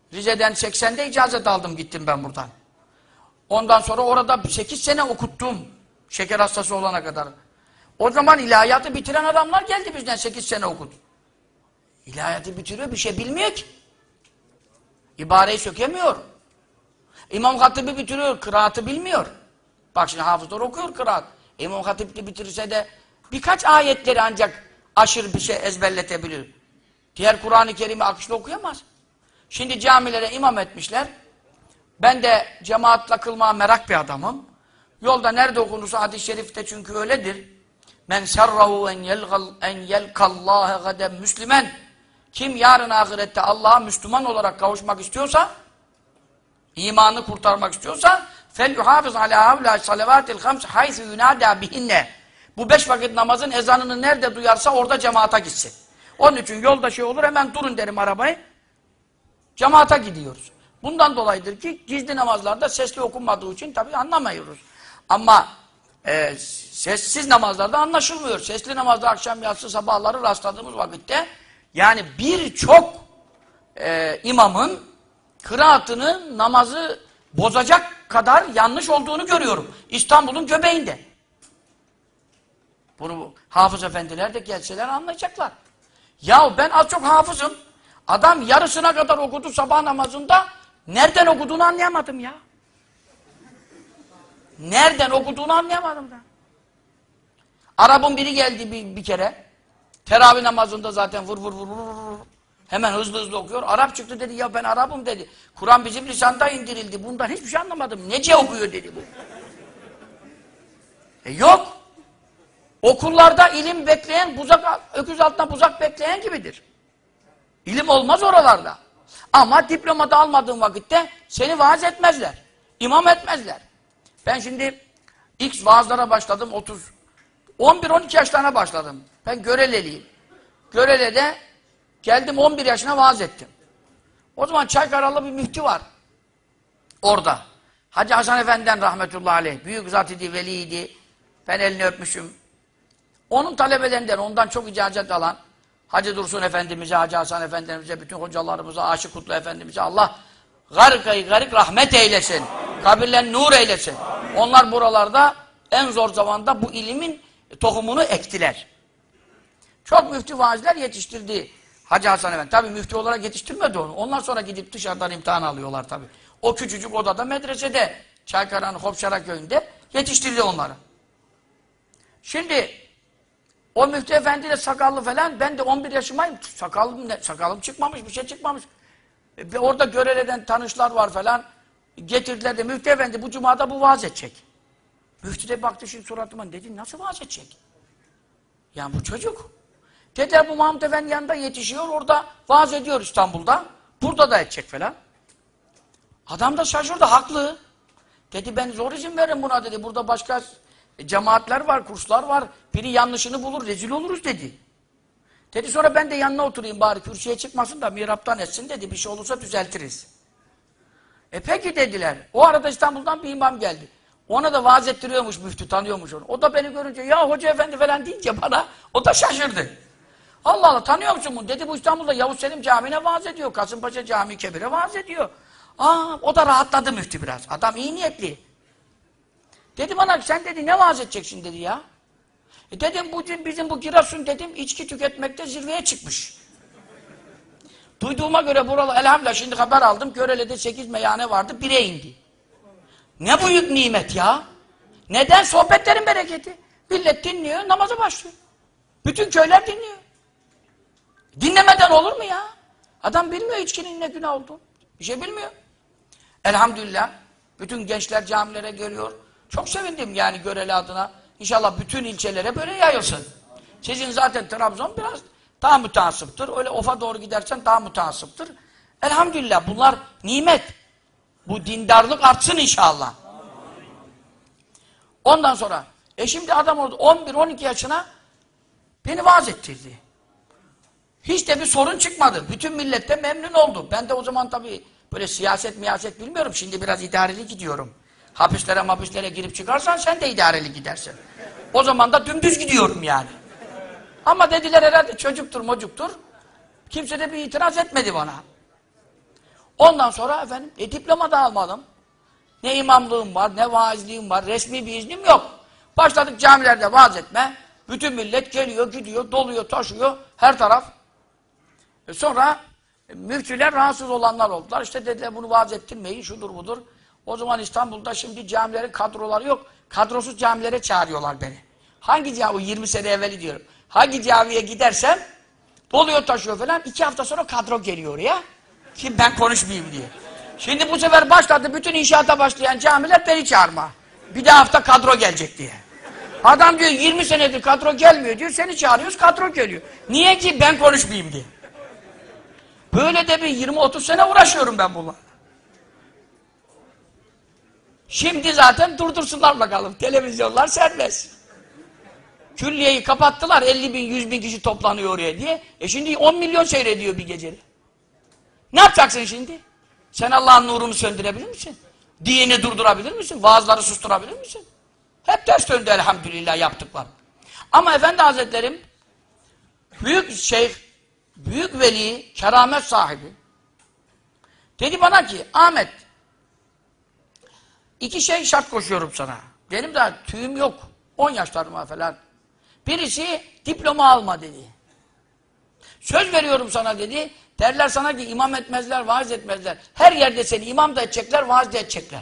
Rize'den 80'de icazet aldım gittim ben buradan. Ondan sonra orada 8 sene okuttum. Şeker hastası olana kadar. O zaman ilahiyatı bitiren adamlar geldi bizden 8 sene okudu. İlahiyatı bitiriyor bir şey bilmiyor ki. İbareyi sökemiyor. İmam Hatip'i bitiriyor, kıraatı bilmiyor. Bak şimdi hafızlar okuyor kıraat. İmam Hatip'i bitirirse de birkaç ayetleri ancak aşırı bir şey ezberletebilir. Diğer Kur'an-ı Kerim'i akışla okuyamaz. Şimdi camilere imam etmişler. Ben de cemaatla kılmaya merak bir adamım. Yolda nerede okunursa hadis-i şerifte çünkü öyledir. Men serrahu en yelkallâhe gadem müslümen. Kim yarın ahirette Allah'a Müslüman olarak kavuşmak istiyorsa, imanı kurtarmak istiyorsa فَلْيُحَافِظْ عَلَى هَوْلَا صَلَوَاتِ الْخَمْسِ حَيْثُ يُنَادَى بِهِنَّ. Bu 5 vakit namazın ezanını nerede duyarsa orada cemaata gitsin. Onun için yolda şey olur hemen durun derim arabayı. Cemaata gidiyoruz. Bundan dolayıdır ki gizli namazlarda sesli okunmadığı için tabii anlamıyoruz. Ama sessiz namazlarda anlaşılmıyor. Sesli namazda akşam yatsı sabahları rastladığımız vakitte yani birçok imamın kıraatını namazı bozacak kadar yanlış olduğunu görüyorum. İstanbul'un göbeğinde. Bunu hafız efendiler de gelseler anlayacaklar. Yahu ben az çok hafızım. Adam yarısına kadar okudu sabah namazında. Nereden okuduğunu anlayamadım ya. Nereden okuduğunu anlayamadım da. Arap'ın biri geldi bir kere. Teravih namazında zaten vur vur vur vur. Hemen hızlı hızlı okuyor. Arap çıktı dedi ya ben Arap'ım dedi. Kur'an bizim lisanda indirildi. Bundan hiçbir şey anlamadım. Nece okuyor dedi bu. Yok. Okullarda ilim bekleyen, öküz altına buzak bekleyen gibidir. İlim olmaz oralarda. Ama diplomada almadığın vakitte seni vaaz etmezler. İmam etmezler. Ben şimdi ilk vaazlara başladım 11-12 yaşlarına başladım. Ben Göreleliyim. Görele'de geldim 11 yaşına vaaz ettim. O zaman Çaykaralı bir müftü var. Orada. Hacı Hasan Efendi'den rahmetullahi aleyh. Büyük zat-ı veliydi. Ben elini öpmüşüm. Onun talebelerinden, ondan çok icazet alan Hacı Dursun Efendimiz'e, Hacı Hasan Efendimiz'e, bütün hocalarımıza, Aşık Kutlu Efendimiz'e Allah garip rahmet eylesin. Kabirlerini nur eylesin. Onlar buralarda en zor zamanda bu ilimin tohumunu ektiler. Çok müftü vaazler yetiştirdi Hacı Hasan Efendi. Tabii müftü olarak yetiştirmedi onu. Onlar sonra gidip dışarıdan imtihan alıyorlar tabii. O küçücük odada medresede Çaykara'nın Hopşara köyünde yetiştirdi onları. Şimdi o müftü efendi de sakallı falan, ben de 11 yaşımayım. Sakalım çıkmamış, bir şey çıkmamış. Orada Görele'den tanışlar var falan. Getirdiler de müftü efendi bu cumada bu vaaz edecek. Müftü de baktı şimdi suratıma, dedi nasıl vaaz edecek? Yani bu çocuk. Dediler bu Mahmut Efendi yanında yetişiyor, orada vaaz ediyor İstanbul'da. Burada da edecek falan. Adam da şaşırdı, haklı. Dedi ben zor izin veririm buna dedi. Burada başka cemaatler var, kurslar var. Biri yanlışını bulur, rezil oluruz dedi. Dedi sonra ben de yanına oturayım bari kürsüye çıkmasın da mihraptan etsin dedi. Bir şey olursa düzeltiriz. Peki dediler. O arada İstanbul'dan bir imam geldi. Ona da vaaz ettiriyormuş müftü, tanıyormuş onu. O da beni görünce ya hoca efendi falan deyince bana o da şaşırdı. Allah Allah tanıyor musun bunu? Dedi bu İstanbul'da Yavuz Selim Camii'ne vaaz ediyor. Kasımpaşa Camii Kebir'e vaaz ediyor. O da rahatladı müftü biraz. Adam iyi niyetli. Dedi bana sen dedi ne vaaz edeceksin dedi ya. Dedim bizim bu Giresun dedim içki tüketmekte zirveye çıkmış. Duyduğuma göre buralı elhamdülillah şimdi haber aldım. Görele'de 8 meyhane vardı 1'e indi. Ne büyük nimet ya. Neden? Sohbetlerin bereketi. Millet dinliyor, namaza başlıyor. Bütün köyler dinliyor. Dinlemeden olur mu ya? Adam bilmiyor içkinin ne günah olduğunu. Bir şey bilmiyor. Elhamdülillah bütün gençler camilere geliyor. Çok sevindim yani Görele adına. İnşallah bütün ilçelere böyle yayılsın. Sizin zaten Trabzon biraz daha müteassıptır. Öyle Of'a doğru gidersen daha müteassıptır. Elhamdülillah bunlar nimet. Bu dindarlık artsın inşallah. Ondan sonra şimdi adam orada 11-12 yaşına beni vaaz ettirdi. Hiç de bir sorun çıkmadı. Bütün millette memnun oldu. Ben de o zaman tabii böyle siyaset bilmiyorum. Şimdi biraz idareli gidiyorum. Hapislere girip çıkarsan sen de idareli gidersin. O zaman da dümdüz gidiyorum yani. Ama dediler herhalde çocuktur mocuktur. Kimse de bir itiraz etmedi bana. Ondan sonra efendim diploma da almadım. Ne imamlığım var, ne vaazlığım var, resmi bir iznim yok. Başladık camilerde vaaz etme. Bütün millet geliyor, gidiyor, doluyor, taşıyor her taraf. Sonra müftüler rahatsız olanlar oldular. İşte dediler bunu vaaz ettirmeyin, şudur budur. O zaman İstanbul'da şimdi camilerin kadroları yok. Kadrosuz camilere çağırıyorlar beni. Hangi cami, 20 sene evveli diyorum. Hangi camiye gidersem doluyor, taşıyor falan. 2 hafta sonra kadro geliyor oraya. Ki ben konuşmayayım diye. Şimdi bu sefer başladı bütün inşaata başlayan camiler beni çağırma. Bir de hafta kadro gelecek diye. Adam diyor 20 senedir kadro gelmiyor diyor. Seni çağırıyoruz kadro geliyor. Niye ki ben konuşmayayım diye. Böyle de bir 20-30 sene uğraşıyorum ben bununla. Şimdi zaten durdursunlar bakalım. Televizyonlar serbest. Külliyeyi kapattılar. 50 bin, 100 bin kişi toplanıyor oraya diye. Şimdi 10 milyon seyrediyor bir gecede. Ne yapacaksın şimdi? Sen Allah'ın nurunu söndürebilir misin? Dini durdurabilir misin? Vaazları susturabilir misin? Hep ters döndü elhamdülillah yaptıklar. Ama Efendi Hazretlerim büyük şeyh, büyük veli, keramet sahibi dedi bana ki Ahmet 2 şey şart koşuyorum sana. Benim daha tüyüm yok. 10 yaşlarıma falan. Birisi diploma alma dedi. Söz veriyorum sana dedi. Derler sana ki imam etmezler, vaaz etmezler. Her yerde seni imam da edecekler, vaaz da edecekler.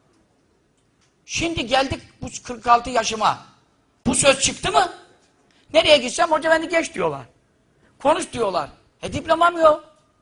Şimdi geldik bu 46 yaşıma. Bu söz çıktı mı? Nereye gitsem hoca beni geç diyorlar. Konuş diyorlar. Diplomam yok.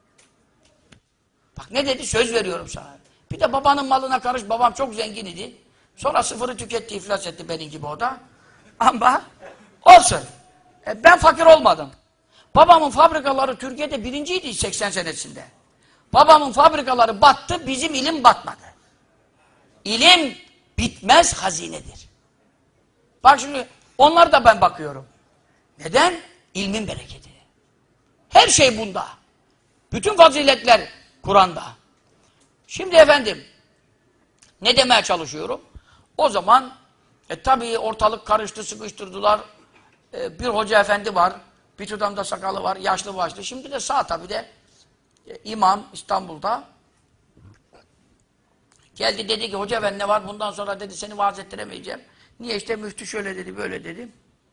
Bak ne dedi? Söz veriyorum sana. Bir de babanın malına karış. Babam çok zengin idi. Sonra sıfırı tüketti, iflas etti benim gibi o da. Ama olsun. Ben fakir olmadım. Babamın fabrikaları Türkiye'de birinciydi 80 senesinde. Babamın fabrikaları battı, bizim ilim batmadı. İlim bitmez hazinedir. Bak şimdi, onlar da ben bakıyorum. Neden? İlmin bereketi. Her şey bunda. Bütün faziletler Kur'an'da. Şimdi efendim, ne demeye çalışıyorum? O zaman, tabii ortalık karıştı, sıkıştırdılar. Bir hoca efendi var. Bir tutamda sakalı var, yaşlı başlı. Şimdi de sağ tabi de imam İstanbul'da geldi dedi ki hoca ben ne var bundan sonra dedi seni vaaz ettiremeyeceğim. Niye işte müftü şöyle dedi böyle dedi.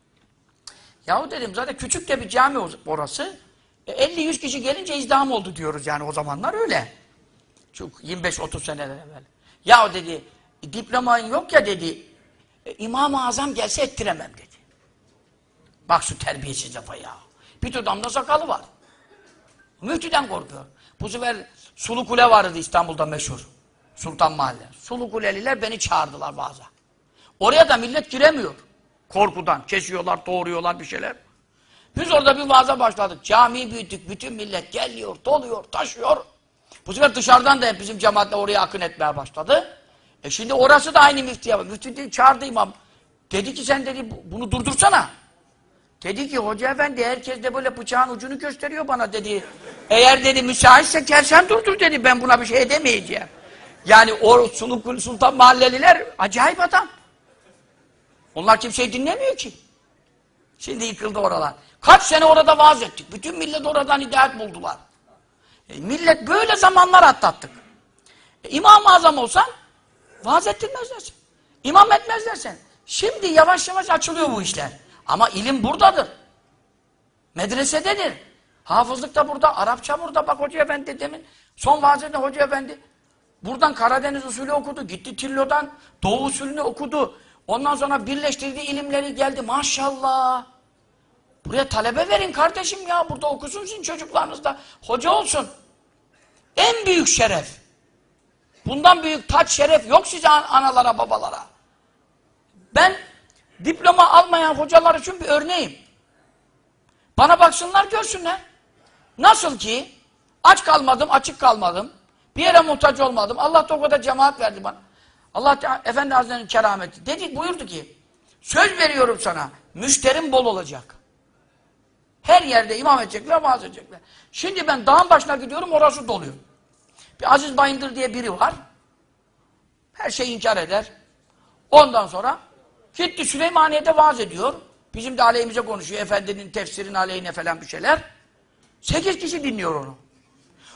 Yahu dedim zaten küçük de bir cami orası. 50-100 kişi gelince izdiham oldu diyoruz yani o zamanlar öyle. Çok 25-30 seneler evvel. Yahu dedi diploman yok ya dedi İmam-ı Azam gelse ettiremem dedi. Bak şu terbiyesiz lafa ya. Bir tutamda sakalı var. Müftüden korkuyor. Bu sefer Sulu Kule vardı İstanbul'da meşhur. Sultan Mahalle. Sulu Kuleliler beni çağırdılar bazen. Oraya da millet giremiyor. Korkudan. Kesiyorlar, doğuruyorlar bir şeyler. Biz orada bir vaaza başladık. Camiyi büyüttük. Bütün millet geliyor, doluyor, taşıyor. Bu sefer dışarıdan da hep bizim cemaatle oraya akın etmeye başladı. Şimdi orası da aynı müftüye var. Müftü çağırdı imam. Dedi ki sen dedi bunu durdursana. Dedi ki hoca efendi herkes de böyle bıçağın ucunu gösteriyor bana dedi. Eğer dedi müsaitse gel sen durdur dedi. Ben buna bir şey edemeyeceğim. Yani o Sultan Mahalleliler acayip adam. Onlar kimseyi dinlemiyor ki. Şimdi yıkıldı oralar. Kaç sene orada vaaz ettik. Bütün millet oradan hidayet buldular. Millet böyle zamanlar atlattık. İmam-ı Azam olsan vaaz ettirmezler sen. İmam etmezler sen. Şimdi yavaş yavaş açılıyor bu işler. Ama ilim buradadır. Medresededir. Hafızlık da burada, Arapça burada. Bak Hoca Efendi demin son vaazında Hoca Efendi buradan Karadeniz usulü okudu. Gitti Tillo'dan Doğu usulünü okudu. Ondan sonra birleştirdiği ilimleri geldi. Maşallah. Buraya talebe verin kardeşim ya. Burada okusun sizin çocuklarınız da. Hoca olsun. En büyük şeref. Bundan büyük taç şeref yok size analara babalara. Ben diploma almayan hocalar için bir örneğim. Bana baksınlar görsünler. Nasıl ki aç kalmadım, açık kalmadım. Bir yere muhtaç olmadım. Allah da o kadar cemaat verdi bana. Allah Efendi Hazretleri'nin kerameti. Dedi, buyurdu ki söz veriyorum sana müşterim bol olacak. Her yerde imam edecekler, vaaz edecekler. Şimdi ben dağın başına gidiyorum, orası doluyor. Bir Aziz Bayındır diye biri var. Her şeyi inkar eder. Ondan sonra gitti Süleymaniye'de vaaz ediyor. Bizim de aleyhimize konuşuyor. Efendinin tefsirinin aleyhine falan bir şeyler. 8 kişi dinliyor onu.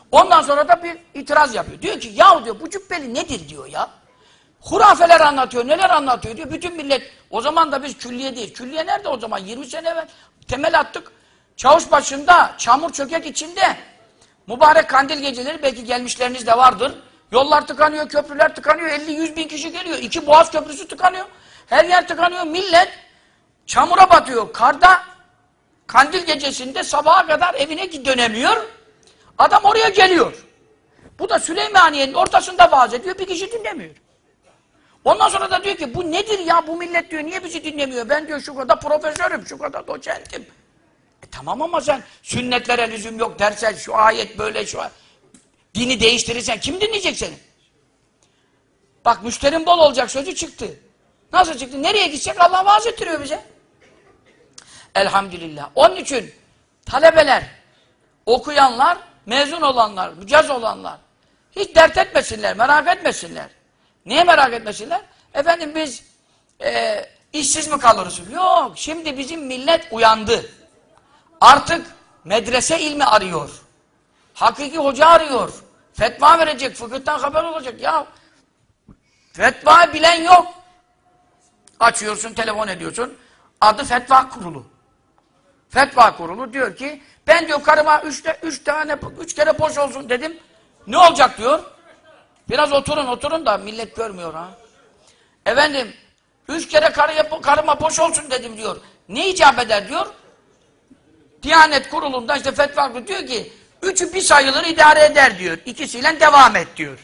Ondan sonra da bir itiraz yapıyor. Diyor ki yahu diyor bu cübbeli nedir diyor ya. Hurafeler anlatıyor, neler anlatıyor diyor. Bütün millet, o zaman da biz külliye değil. Külliye nerede o zaman? 20 sene evvel temel attık. Çavuşbaşı'nda, çamur çökek içinde. Mübarek kandil geceleri belki gelmişleriniz de vardır. Yollar tıkanıyor, köprüler tıkanıyor. 50-100 bin kişi geliyor. 2 Boğaz Köprüsü tıkanıyor. Her yer tıkanıyor. Millet çamura batıyor. Karda kandil gecesinde sabaha kadar evine dönemiyor. Adam oraya geliyor. Bu da Süleymaniye'nin ortasında vaaz ediyor. Bir kişi dinlemiyor. Ondan sonra da diyor ki bu nedir ya bu millet diyor niye bizi dinlemiyor? Ben diyor şu kadar profesörüm, şu kadar doçentim. Tamam ama sen sünnetlere lüzum yok dersen şu ayet böyle şu dini değiştirirsen kim dinleyecek seni? Bak müşterin bol olacak sözü çıktı. Nasıl çıktı? Nereye gidecek? Allah vaaz ettiriyor bize. Elhamdülillah. Onun için talebeler, okuyanlar, mezun olanlar, mücaz olanlar hiç dert etmesinler, merak etmesinler. Niye merak etmesinler? Efendim biz işsiz mi kalırız? Yok. Şimdi bizim millet uyandı. Artık medrese ilmi arıyor. Hakiki hoca arıyor. Fetva verecek, fıkıhtan haber olacak. Ya fetva bilen yok. Açıyorsun, telefon ediyorsun. Adı Fetva Kurulu. Fetva Kurulu diyor ki ben diyor karıma üç kere boş olsun dedim. Ne olacak diyor. Biraz oturun da millet görmüyor ha. Efendim 3 kere karıma boş olsun dedim diyor. Ne icap eder diyor. Diyanet Kurulu'nda işte Fetva Kurulu diyor ki 3'ü bir sayılır idare eder diyor. 2'siyle devam et diyor.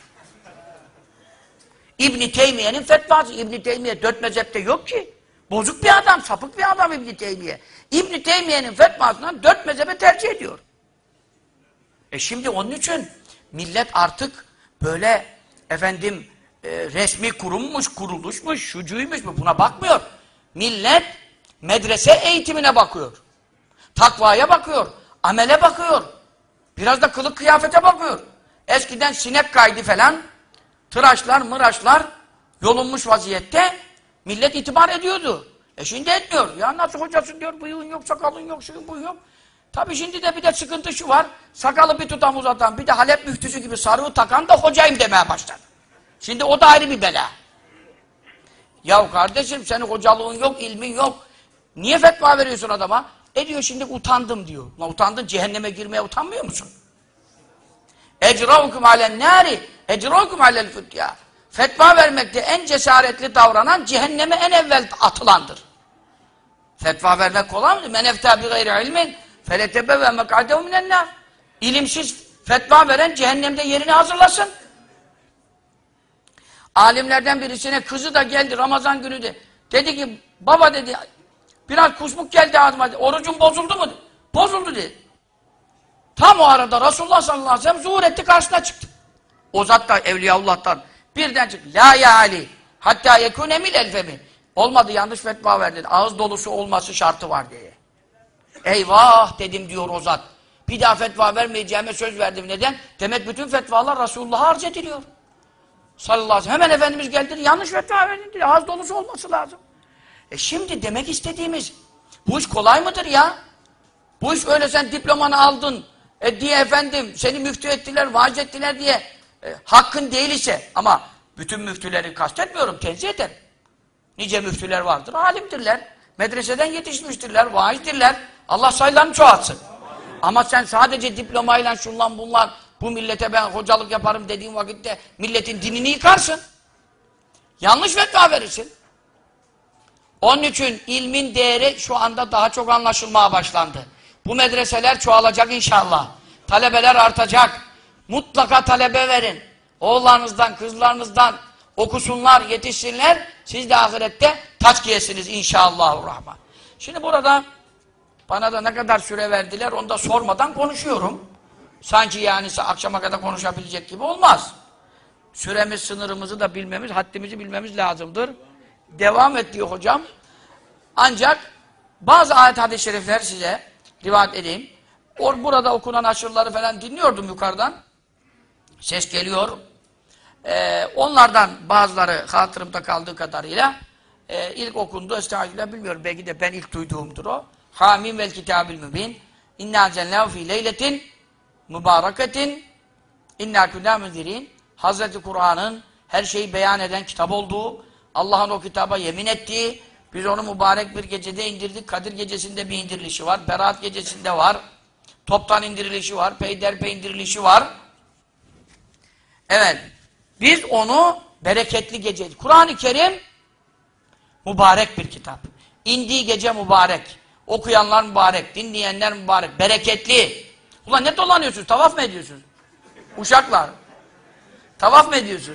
İbn-i Teymiye'nin fetvası. İbn-i Teymiye 4 mezhepte yok ki. Bozuk bir adam, sapık bir adam İbn-i Teymiye. İbn-i Teymiye'nin fetvasından 4 mezhebe tercih ediyor. Şimdi onun için millet artık böyle efendim resmi kurummuş, kuruluşmuş, şucuymuş mu buna bakmıyor. Millet medrese eğitimine bakıyor. Takvaya bakıyor. Amele bakıyor. Biraz da kılık kıyafete bakıyor. Eskiden sinek kaydı falan tıraşlar, mıraşlar yolunmuş vaziyette millet itibar ediyordu. Şimdi etmiyor. Ya nasıl hocasın diyor, bıyığın yok, sakalın yok, şuyun buyun yok. Tabii şimdi de bir de sıkıntı şu var. Sakalı bir tutam uzatan, bir de Halep müftüsü gibi sarığı takan da hocayım demeye başladı. Şimdi o da ayrı bir bela. Ya kardeşim senin hocalığın yok, ilmin yok. Niye fetva veriyorsun adama? Diyor şimdi utandım diyor. Ulan utandın, cehenneme girmeye utanmıyor musun? Ecraukum alen nâri, ecraukum alel fütya. Fetva vermekte en cesaretli davranan cehenneme en evvel atılandır. Fetva vermek kolay mı? Men eftâ bi gayri ilmin feletebevve mek'adehu minennâr. İlimsiz fetva veren cehennemde yerini hazırlasın. Alimlerden birisine kızı da geldi Ramazan günü de. Dedi ki baba dedi biraz kusmuk geldi ağzıma. Orucun bozuldu mu? Bozuldu dedi. Tam o arada Resulullah sallallahu aleyhi ve sellem zuhur etti karşısına çıktı. O zat da Evliyaullah'tan birden çıktı. La ya Ali hatta yekûne mil elfemi. Olmadı yanlış fetva verdi. Ağız dolusu olması şartı var diye. Eyvah dedim diyor o zat. Bir daha fetva vermeyeceğime söz verdim. Neden? Demek bütün fetvalar Resulullah'a arz ediliyor. Sallallahu aleyhi ve sellem. Hemen Efendimiz geldi. Yanlış fetva verdin diye. Ağız dolusu olması lazım. Şimdi demek istediğimiz bu iş kolay mıdır ya? Bu iş öyle sen diplomanı aldın diye efendim seni müftü ettiler, vaaz ettiler diye hakkın değil ise ama bütün müftüleri kastetmiyorum, tenzih ederim. Nice müftüler vardır, alimdirler, medreseden yetişmiştirler, vaizdirler. Allah sayılarını çoğaltsın. Ama sen sadece diplomayla şunlan bunlar, bu millete ben hocalık yaparım dediğin vakitte milletin dinini yıkarsın. Yanlış fetva verirsin. Onun için ilmin değeri şu anda daha çok anlaşılmaya başlandı. Bu medreseler çoğalacak inşallah. Talebeler artacak. Mutlaka talebe verin. Oğullarınızdan, kızlarınızdan okusunlar, yetişsinler. Siz de ahirette taç giyesiniz inşallahurrahman. Şimdi burada bana da ne kadar süre verdiler onu da sormadan konuşuyorum. Sanki yani akşama kadar konuşabilecek gibi olmaz. Süremiz, sınırımızı da bilmemiz, haddimizi bilmemiz lazımdır. Devam et diyor hocam. Ancak bazı ayet hadis-i şerifler size rivayet edeyim. Burada okunan aşırıları falan dinliyordum yukarıdan. Ses geliyor. Onlardan bazıları hatırımda kaldığı kadarıyla ilk okundu. Estağfirullah bilmiyorum. Belki de ben ilk duyduğumdur o. Hamim vel kitabil mübin. İnna cennehu fi leyletin mübareketin İnnâ künnâ münzirîn. Hazreti Kur'an'ın her şeyi beyan eden kitap olduğu, Allah'ın o kitaba yemin ettiği, biz onu mübarek bir gecede indirdik. Kadir gecesinde bir indirilişi var, Berat gecesinde var, toptan indirilişi var, peyderpey indirilişi var. Evet, biz onu bereketli gece, Kur'an-ı Kerim mübarek bir kitap. İndiği gece mübarek, okuyanlar mübarek, dinleyenler mübarek, bereketli. Ulan ne dolanıyorsunuz, tavaf mı ediyorsunuz? Uşaklar, tavaf mı ediyorsunuz?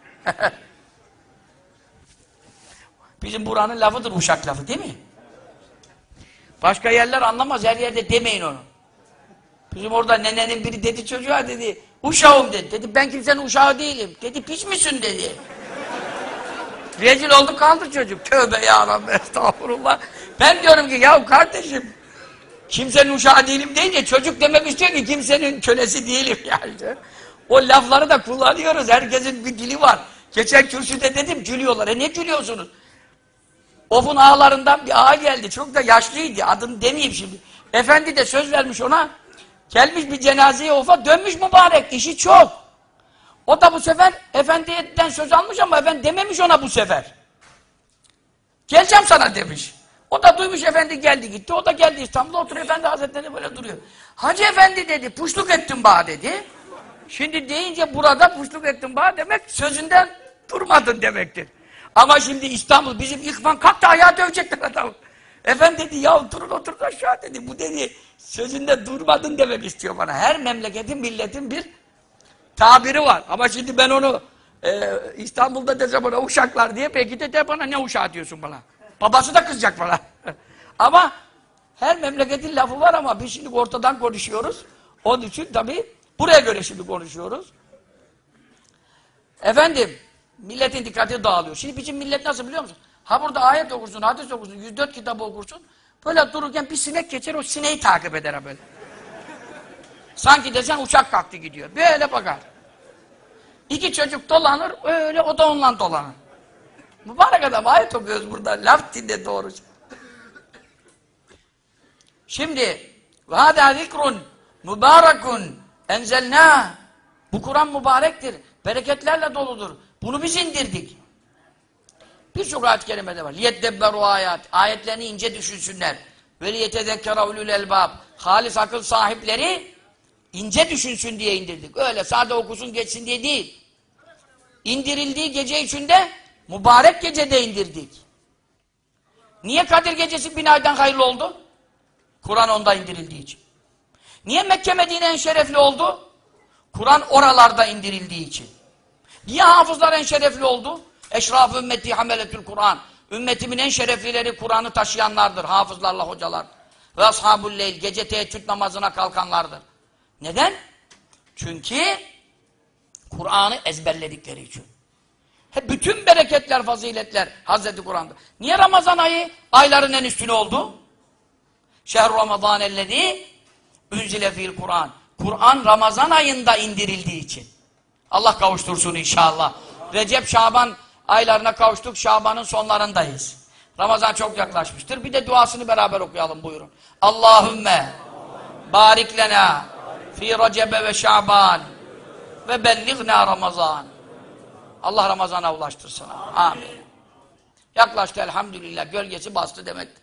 Bizim buranın lafıdır uşak lafı değil mi? Başka yerler anlamaz, her yerde demeyin onu. Bizim orada nenenin biri dedi çocuğa dedi, uşağım dedi. Dedi ben kimsenin uşağı değilim. Dedi piç misin dedi. Rezil oldu kaldı çocuk. Tövbe yarabbim estağfurullah. Ben diyorum ki ya kardeşim kimsenin uşağı değilim deyince çocuk demek istiyor ki kimsenin kölesi değilim yani. O lafları da kullanıyoruz. Herkesin bir dili var. Geçen kürsüde dedim gülüyorlar. Ne gülüyorsunuz? Of'un ağalarından bir ağa geldi. Çok da yaşlıydı. Adını demeyeyim şimdi. Efendi de söz vermiş ona. Gelmiş bir cenazeye Of'a dönmüş mübarek. İşi çok. O da bu sefer efendiden söz almış ama efendi dememiş ona bu sefer. Geleceğim sana demiş. O da duymuş efendi geldi gitti. O da geldi İstanbul'da oturuyor. Efendi Hazretleri böyle duruyor. Hacı efendi dedi puşluk ettin bana dedi. Şimdi deyince burada puşluk ettin bana demek sözünden durmadın demektir. Ama şimdi İstanbul bizim İhvan kalktı ayağa dövecekler adam. Efendi dedi ya durun oturun aşağı dedi. Bu dedi sözünde durmadın demek istiyor bana. Her memleketin milletin bir tabiri var. Ama şimdi ben onu İstanbul'da desem bana uşaklar diye belki de bana ne uşağı diyorsun bana. Babası da kızacak bana. Ama her memleketin lafı var ama biz şimdi ortadan konuşuyoruz. Onun için tabii buraya göre şimdi konuşuyoruz. Efendim milletin dikkati dağılıyor. Şimdi bizim millet nasıl biliyor musun? Ha burada ayet okursun, hadis okursun, 104 kitabı okursun. Böyle dururken bir sinek geçer, o sineği takip eder ha böyle. Sanki desen uçak kalktı gidiyor. Böyle bakar. İki çocuk dolanır, öyle o da onunla dolanır. Mübarek adam ayet okuyoruz burada. Laf dinle doğru. Şimdi وَهَذَا ذِكْرٌ مُبَارَكٌ اَنْزَلْنَا. Bu Kur'an mübarektir. Bereketlerle doludur. Bunu biz indirdik. Birçok ayet-i kerimede var. لِيَدَّبَّرُوا ayat. Ayetlerini ince düşünsünler. وَلِيَتَذَكَّرَ اُلُوا الْاَلْبَابِ. Halis akıl sahipleri ince düşünsün diye indirdik. Öyle sade okusun geçsin diye değil. İndirildiği gece içinde mübarek gecede indirdik. Niye Kadir gecesi 1000 aydan hayırlı oldu? Kur'an onda indirildiği için. Niye Mekke Medine en şerefli oldu? Kur'an oralarda indirildiği için. Niye hafızlar en şerefli oldu? Eşraf ümmeti hameletül Kur'an. Ümmetimin en şereflileri Kur'an'ı taşıyanlardır. Hafızlarla hocalar. Ve ashabul leyl. Gece teheccüd namazına kalkanlardır. Neden? Çünkü Kur'an'ı ezberledikleri için. Hep bütün bereketler, faziletler Hazreti Kur'an'da. Niye Ramazan ayı ayların en üstünü oldu? Şehr-i Ramazan ellezî unzile fîl Kur'an. Kur'an Ramazan ayında indirildiği için. Allah kavuştursun inşallah. Recep, Şaban aylarına kavuştuk. Şaban'ın sonlarındayız. Ramazan çok yaklaşmıştır. Bir de duasını beraber okuyalım buyurun. Allahümme barik lena fi Recebe ve Şaban ve bellighna Ramazan. Allah Ramazan'a ulaştırsın. Amin. Yaklaştı elhamdülillah. Gölgesi bastı demektir.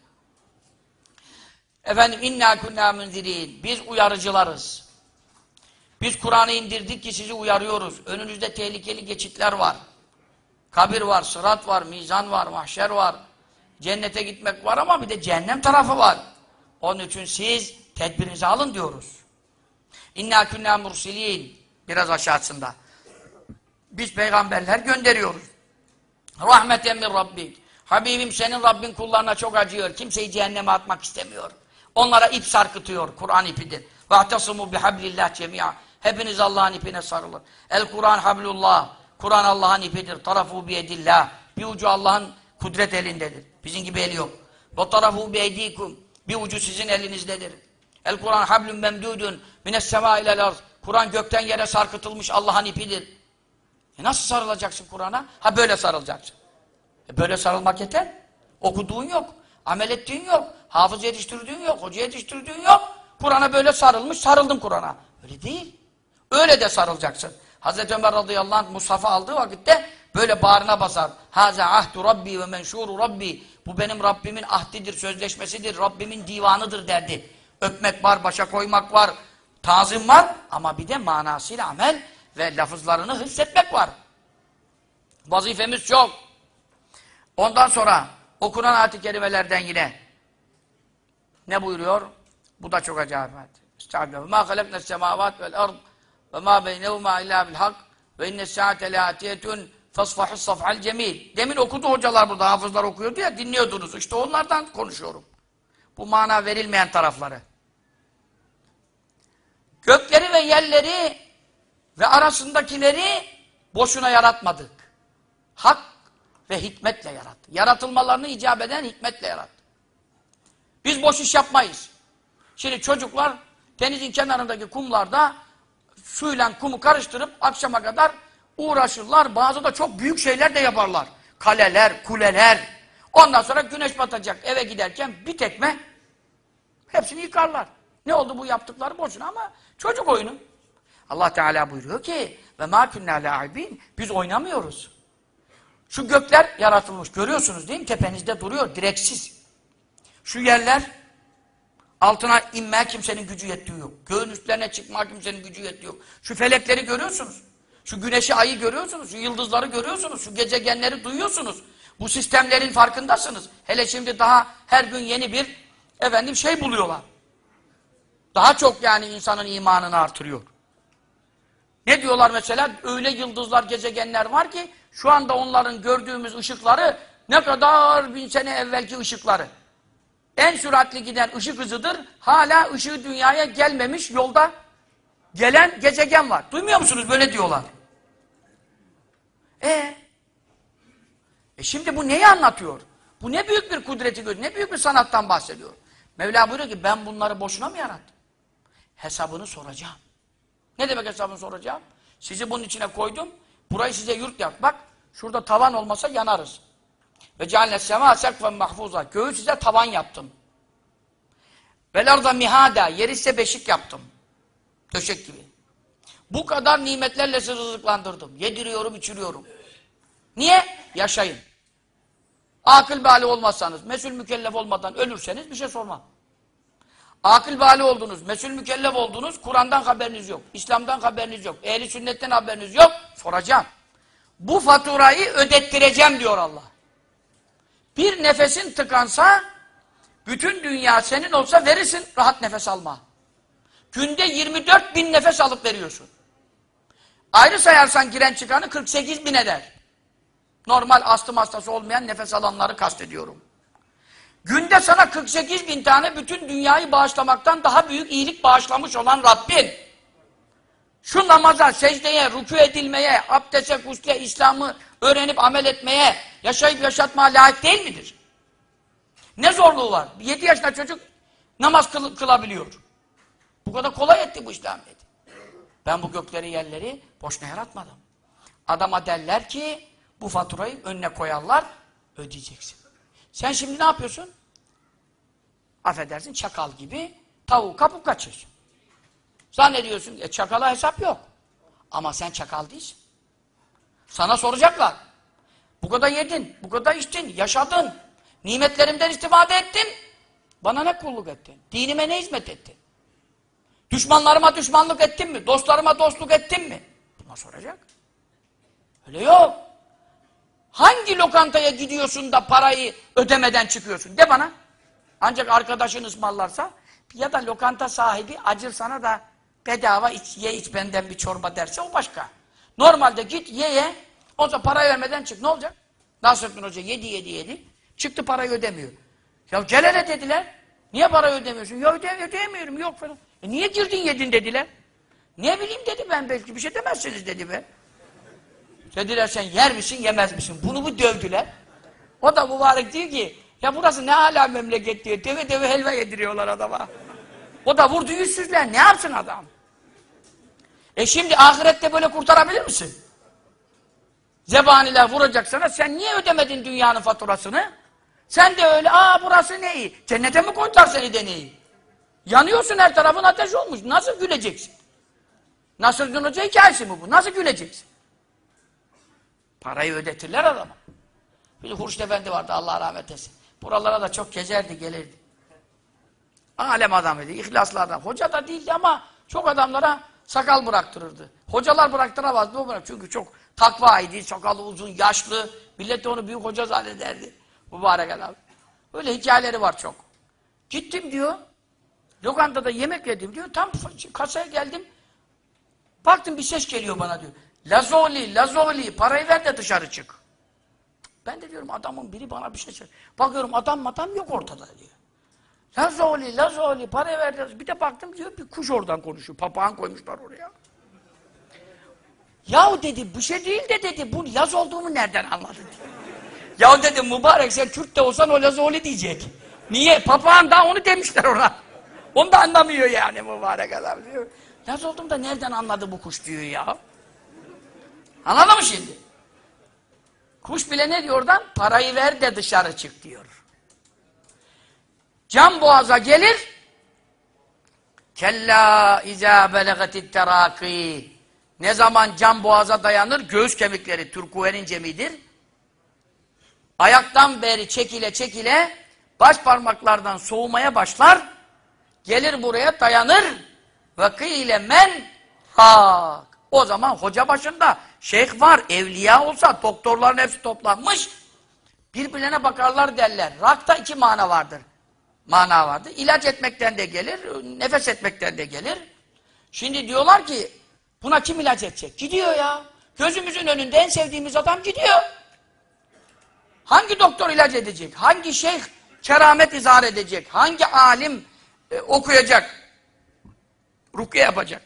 Efendim inna kunna munzirin. Biz uyarıcılarız. Biz Kur'an'ı indirdik ki sizi uyarıyoruz. Önünüzde tehlikeli geçitler var. Kabir var, sırat var, mizan var, mahşer var. Cennete gitmek var ama bir de cehennem tarafı var. Onun için siz tedbirinizi alın diyoruz. İnna kunna mursilin. Biraz aşağısında. Biz peygamberler gönderiyoruz. Rahmeten min Rabbik. Habibim senin Rabbin kullarına çok acıyor. Kimseyi cehenneme atmak istemiyor. Onlara ip sarkıtıyor. Kur'an ipidir. وَاَعْتَصِمُوا بِحَبْلِ اللّٰهِ جَمِيعًا. Hepiniz Allah'ın ipine sarılın. El-Kur'an hablullah. Kur'an Allah'ın ipidir. Tarafu biyedillah. Bir ucu Allah'ın kudret elindedir. Bizim gibi eli yok. وَتَرَفُوا بِيَد۪يكُمْ. Bir ucu sizin elinizdedir. El-Kur'an hablun memdudun. مِنَ-السَّمَا اِلَى الْاَرْضِ. Kur'an gökten yere sarkıtılmış Allah'ın ipidir. Nasıl sarılacaksın Kur'an'a? Ha böyle sarılacaksın. Böyle sarılmak yeter. Okuduğun yok. Amel ettiğin yok. Hafız yetiştirdiğin yok. Hoca yetiştirdiğin yok. Kur'an'a böyle sarılmış, sarıldım Kur'an'a. Öyle değil. Öyle de sarılacaksın. Hazreti Ömer radıyallahu anh Mushaf'ı aldığı vakitte böyle bağrına basar. Haza ahdu Rabbi ve menşuru Rabbi. Bu benim Rabbimin ahdidir, sözleşmesidir, Rabbimin divanıdır derdi. Öpmek var, başa koymak var, tazim var ama bir de manasıyla amel ve lafızlarını hissetmek var. Vazifemiz çok. Ondan sonra okunan ayet-i kerimelerden yine ne buyuruyor? Bu da çok acayip. Estağfirullah. Mâ halaknes semâvât vel ard ve mâ beynevmâ illâ bil hak ve innes sâate lâtiyetun fasfahus safhal cemîl. Demin okudu hocalar burada, hafızlar okuyordu ya, dinliyordunuz. İşte onlardan konuşuyorum. Bu mana verilmeyen tarafları. Gökleri ve yerleri ve arasındakileri boşuna yaratmadık. Hak ve hikmetle yarattı. Yaratılmalarını icap eden hikmetle yarattı. Biz boş iş yapmayız. Şimdi çocuklar denizin kenarındaki kumlarda suyla kumu karıştırıp akşama kadar uğraşırlar. Bazı da çok büyük şeyler de yaparlar. Kaleler, kuleler. Ondan sonra güneş batacak. Eve giderken bir tekme hepsini yıkarlar. Ne oldu bu yaptıkları boşuna ama çocuk oyunu. Allah Teala buyuruyor ki ve mâ künnâ lâibîn. Biz oynamıyoruz. Şu gökler yaratılmış. Görüyorsunuz değil mi? Tepenizde duruyor. Direksiz. Şu yerler altına inmeye kimsenin gücü yettiği yok. Göğün üstlerine çıkmaya kimsenin gücü yettiği yok. Şu felekleri görüyorsunuz. Şu güneşi, ayı görüyorsunuz. Şu yıldızları görüyorsunuz. Şu gezegenleri duyuyorsunuz. Bu sistemlerin farkındasınız. Hele şimdi daha her gün yeni bir şey buluyorlar. Daha çok yani insanın imanını artırıyor. Ne diyorlar mesela? Öyle yıldızlar, gezegenler var ki şu anda onların gördüğümüz ışıkları ne kadar bin sene evvelki ışıkları. En süratli giden ışık hızıdır. Hala ışığı dünyaya gelmemiş yolda gelen gezegen var. Duymuyor musunuz? Böyle diyorlar. Şimdi bu neyi anlatıyor? Bu ne büyük bir kudreti gösteriyor, ne büyük bir sanattan bahsediyor. Mevla buyuruyor ki ben bunları boşuna mı yarattım? Hesabını soracağım. Ne demek hesabını soracağım? Sizi bunun içine koydum, burayı size yurt yap. Bak, şurada tavan olmasa yanarız. Ve cealnes semâ sekfen mahfûzâ. Göğü size tavan yaptım. Vel arda mihâdâ. Yeri size beşik yaptım. Döşek gibi. Bu kadar nimetlerle sizi rızıklandırdım. Yediriyorum, içiriyorum. Niye? Yaşayın. Akıl bâli olmazsanız, mesul mükellef olmadan ölürseniz bir şey sormam. Akıl bâli oldunuz, mesul mükellef oldunuz, Kur'an'dan haberiniz yok, İslam'dan haberiniz yok, ehli sünnetten haberiniz yok, soracağım. Bu faturayı ödettireceğim diyor Allah. Bir nefesin tıkansa, bütün dünya senin olsa verirsin, rahat nefes alma. Günde 24.000 nefes alıp veriyorsun. Ayrı sayarsan giren çıkanı 48.000 eder. Normal astım hastası olmayan nefes alanları kastediyorum. Günde sana 48.000 tane bütün dünyayı bağışlamaktan daha büyük iyilik bağışlamış olan Rabbin. Şu namaza, secdeye, rükû edilmeye, abdeste, gusle, İslam'ı öğrenip amel etmeye, yaşayıp yaşatmaya layık değil midir? Ne zorluğu var? 7 yaşında çocuk namaz kılabiliyor. Bu kadar kolay etti bu İslamiyet. Ben bu gökleri, yerleri boşuna yaratmadım. Adama derler ki, bu faturayı önüne koyarlar, ödeyeceksin. Sen şimdi ne yapıyorsun? Affedersin, çakal gibi tavuğu kapıp kaçıyorsun. Zannediyorsun, çakala hesap yok. Ama sen çakal değilsin. Sana soracaklar. Bu kadar yedin, bu kadar içtin, yaşadın. Nimetlerimden istifade ettin. Bana ne kulluk ettin? Dinime ne hizmet ettin? Düşmanlarıma düşmanlık ettin mi? Dostlarıma dostluk ettin mi? Buna soracak. Öyle yok. Hangi lokantaya gidiyorsun da parayı ödemeden çıkıyorsun? De bana. Ancak arkadaşın ısmarlarsa ya da lokanta sahibi acır sana da bedava ye iç benden bir çorba derse o başka. Normalde git ye. O zaman parayı vermeden çık. Ne olacak? Nasrettin Hoca yedi. Çıktı parayı ödemiyor. Ya gel hele dediler. Niye parayı ödemiyorsun? Ya ödeyemiyorum yok falan. Niye girdin yedin dediler. Ne bileyim dedi ben belki bir şey demezsiniz dedi be. Dediler sen yer misin yemez misin? Bunu mu dövdüler? O da mübarek diyor ki ya burası ne âlâ memleket diyor. Deve helva yediriyorlar adama. O da vurdu yüzsüzler. Ne yapsın adam? Şimdi ahirette böyle kurtarabilir misin? Zebaniler vuracak sana. Sen niye ödemedin dünyanın faturasını? Sen de öyle. Burası ne iyi? Cennete mi koydular seni de ne iyi? Yanıyorsun her tarafın ateş olmuş. Nasıl güleceksin? Nasreddin Hoca hikayesi mi bu? Nasıl güleceksin? Parayı ödetirler adama. Bir Hurşit Efendi vardı, Allah rahmet etsin. Buralara da çok gezerdi, gelirdi. Alem adamıydı, ihlaslı adam. Hoca da değildi ama çok adamlara sakal bıraktırırdı. Hocalar bıraktıramazdı, o bırak. Çünkü çok takvaydı, sakalı uzun, yaşlı. Millet de onu büyük hoca zannederdi. Mübarek adam. Öyle hikayeleri var çok. Gittim diyor, lokantada yemek yedim diyor, tam kasaya geldim. Baktım bir ses geliyor bana diyor. Lazoli, Lazoli, parayı ver de dışarı çık. Ben de diyorum adamın biri bana bir şey söylüyor. Bakıyorum adam yok ortada diyor. Lazoli, Lazoli, parayı ver de... Bir de baktım diyor bir kuş oradan konuşuyor. Papağan koymuşlar oraya. Yahu dedi bir şey değil de dedi bu Laz olduğumu nereden anladın diyor. Yahu dedim mübarek sen Türk de olsan o Lazoli diyecek. Niye? Papağan da onu demişler ona. Onu da anlamıyor yani mübarek adam diyor. Laz oldum da nereden anladı bu kuş diyor ya. Anladın mı şimdi? Kuş bile ne diyor oradan? Parayı ver de dışarı çık diyor. Can boğaza gelir. Kella izâ belegatit terâkî. Ne zaman can boğaza dayanır? Göğüs kemikleri, Türkuve'nin cemidir. Ayaktan beri çekile çekile baş parmaklardan soğumaya başlar. Gelir buraya dayanır. Ve kîle men hâk. O zaman hoca başında şeyh var, evliya olsa doktorların hepsi toplanmış. Birbirlerine bakarlar derler. Rak'ta iki mana vardır. Mana vardır. İlaç etmekten de gelir, nefes etmekten de gelir. Şimdi diyorlar ki buna kim ilaç edecek? Gidiyor ya. Gözümüzün önünde en sevdiğimiz adam gidiyor. Hangi doktor ilaç edecek? Hangi şeyh keramet izhar edecek? Hangi alim okuyacak? Rukiye yapacak?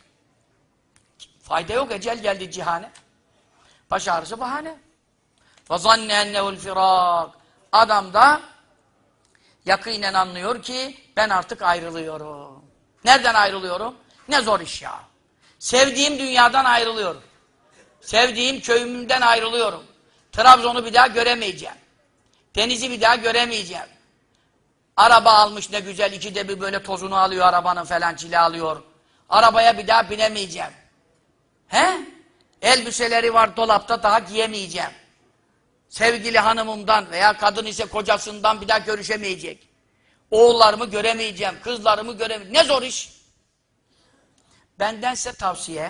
Fayda yok, ecel geldi cihane. Baş ağrısı bahane. فَظَنَّ اَنَّهُ الْفِرَاقِ Adam da yakinen anlıyor ki ben artık ayrılıyorum. Nereden ayrılıyorum? Ne zor iş ya. Sevdiğim dünyadan ayrılıyorum. Sevdiğim köyümden ayrılıyorum. Trabzon'u bir daha göremeyeceğim. Denizi bir daha göremeyeceğim. Araba almış ne güzel, ikide bir böyle tozunu alıyor arabanın falan, çile alıyor. Arabaya bir daha binemeyeceğim. He? Elbiseleri var dolapta, daha giyemeyeceğim. Sevgili hanımımdan veya kadın ise kocasından bir daha görüşemeyecek. Oğullarımı göremeyeceğim, kızlarımı göremeyeceğim. Ne zor iş. Benden size tavsiye,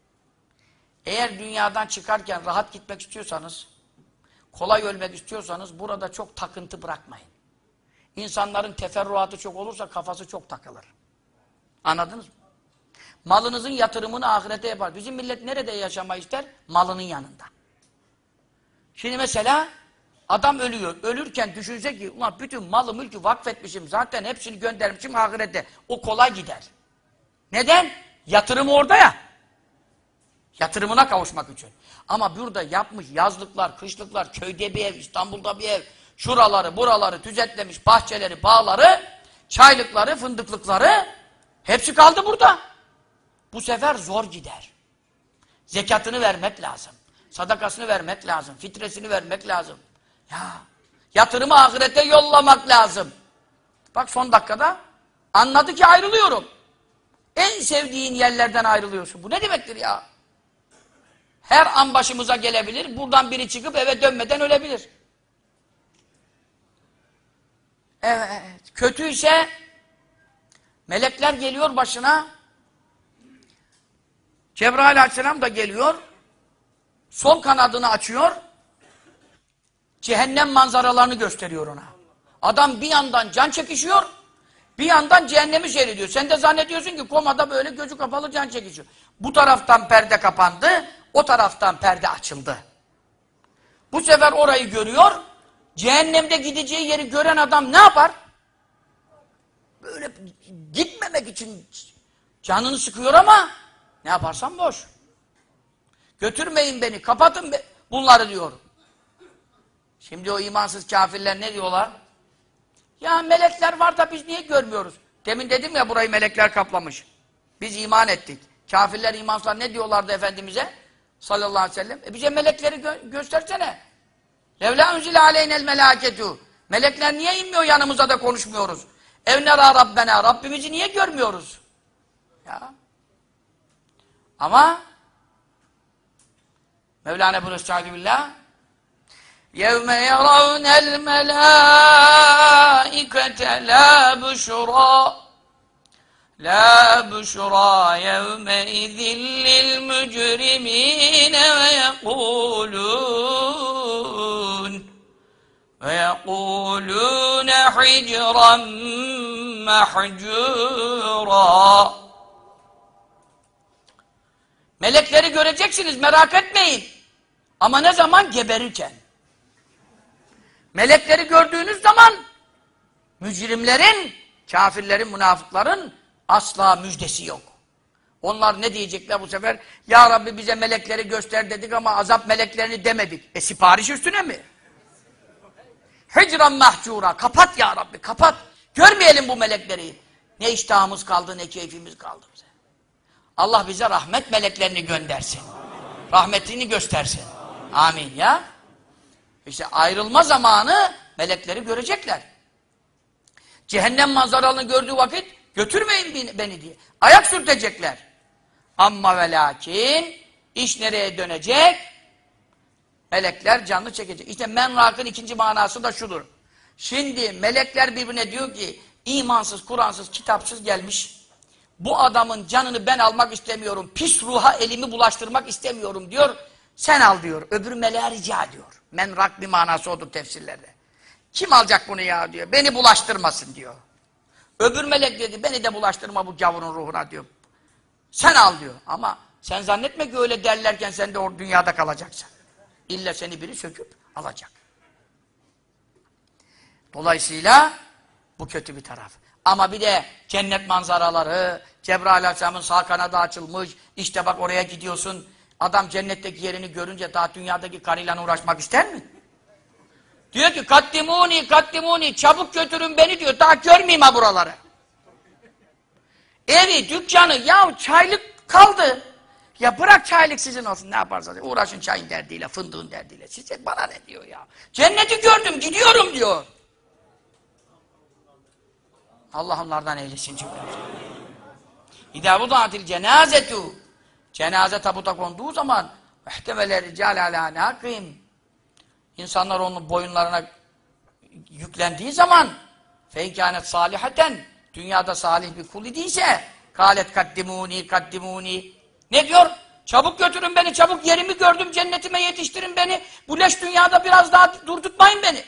eğer dünyadan çıkarken rahat gitmek istiyorsanız, kolay ölmek istiyorsanız burada çok takıntı bırakmayın. İnsanların teferruatı çok olursa kafası çok takılır. Anladınız mı? Malınızın yatırımını ahirete yapar. Bizim millet nerede yaşamayı ister? Malının yanında. Şimdi mesela adam ölüyor. Ölürken düşünse ki ulan bütün malı mülkü vakfetmişim. Zaten hepsini göndermişim ahirete. O kolay gider. Neden? Yatırımı orada ya. Yatırımına kavuşmak için. Ama burada yapmış yazlıklar, kışlıklar, köyde bir ev, İstanbul'da bir ev, şuraları, buraları düzetlemiş, bahçeleri, bağları, çaylıkları, fındıklıkları hepsi kaldı burada. Bu sefer zor gider. Zekatını vermek lazım. Sadakasını vermek lazım. Fitresini vermek lazım. Ya, yatırımı ahirete yollamak lazım. Bak son dakikada anladı ki ayrılıyorum. En sevdiğin yerlerden ayrılıyorsun. Bu ne demektir ya? Her an başımıza gelebilir. Buradan biri çıkıp eve dönmeden ölebilir. Evet. Kötüyse melekler geliyor başına. Cebrail aleyhisselam da geliyor. Sol kanadını açıyor. Cehennem manzaralarını gösteriyor ona. Adam bir yandan can çekişiyor, bir yandan cehennemi seyrediyor. Sen de zannediyorsun ki komada böyle gözü kapalı can çekişiyor. Bu taraftan perde kapandı, o taraftan perde açıldı. Bu sefer orayı görüyor. Cehennemde gideceği yeri gören adam ne yapar? Böyle gitmemek için canını sıkıyor ama ne yaparsan boş. Götürmeyin beni, kapatın bunları diyor. Şimdi o imansız kafirler ne diyorlar? Ya melekler var da biz niye görmüyoruz? Demin dedim ya burayı melekler kaplamış. Biz iman ettik. Kafirler, imansızlar ne diyorlardı Efendimiz'e? Sallallahu aleyhi ve sellem. Bize melekleri göstersene. Levla unzile aleynel melâketu. Melekler niye inmiyor yanımıza da konuşmuyoruz? Evnera Rabbena. Rabbimizi niye görmüyoruz? Ya. Ama Mevlana bunu estaizu billah يَوْمَ يَرَوْنَ الْمَلَائِكَةَ لَا بُشْرَى يَوْمَئِذٍ لِلْمُجْرِمِينَ وَيَقُولُونَ حِجْرًا مَحْجُورًا. Melekleri göreceksiniz, merak etmeyin. Ama ne zaman? Geberirken. Melekleri gördüğünüz zaman mücrimlerin, kafirlerin, münafıkların asla müjdesi yok. Onlar ne diyecekler bu sefer? Ya Rabbi bize melekleri göster dedik ama azap meleklerini demedik. Sipariş üstüne mi? Hicran mahcura. Kapat ya Rabbi, kapat. Görmeyelim bu melekleri. Ne iştahımız kaldı, ne keyfimiz kaldı bize. Allah bize rahmet meleklerini göndersin. Rahmetini göstersin. Amin ya. İşte ayrılma zamanı melekleri görecekler. Cehennem manzaralarını gördüğü vakit götürmeyin beni diye. Ayak sürtecekler. Amma ve lakin iş nereye dönecek? Melekler canlı çekecek. İşte menrakın ikinci manası da şudur. Şimdi melekler birbirine diyor ki imansız, Kur'ansız, kitapsız gelmiş. Bu adamın canını ben almak istemiyorum. Pis ruha elimi bulaştırmak istemiyorum diyor. Sen al diyor. Öbür meleğe rica diyor. Menrak bir manası odur tefsirlerde. Kim alacak bunu ya diyor. Beni bulaştırmasın diyor. Öbür melek dedi beni de bulaştırma bu gavurun ruhuna diyor. Sen al diyor. Ama sen zannetme ki öyle derlerken sen de o dünyada kalacaksın. İlla seni biri söküp alacak. Dolayısıyla bu kötü bir taraf. Ama bir de cennet manzaraları, Cebrail Aleyhisselam'ın sağ kanadı açılmış, işte bak oraya gidiyorsun. Adam cennetteki yerini görünce daha dünyadaki karıyla uğraşmak ister mi? Diyor ki kaddimuni, kaddimuni, çabuk götürün beni diyor, daha görmeyeyim ha buraları. Evi, dükkanı, ya çaylık kaldı. Ya bırak çaylık sizin olsun, ne yaparsanız. Uğraşın çayın derdiyle, fındığın derdiyle. Size bana ne diyor ya? Cenneti gördüm, gidiyorum diyor. Allah onlardan eylesin cümlemizi. İdâ vudâtil cenâzetu. Cenaze tabuta konduğu zaman muhtemeler rical alâ nâkîm. İnsanlar onun boyunlarına yüklendiği zaman feykânet sâlihaten dünyada salih bir kul idiyse kâlet kaddimûni kaddimûni. Ne diyor? Çabuk götürün beni, çabuk yerimi gördüm, cennetime yetiştirin beni. Bu leş dünyada biraz daha durdurtmayın beni.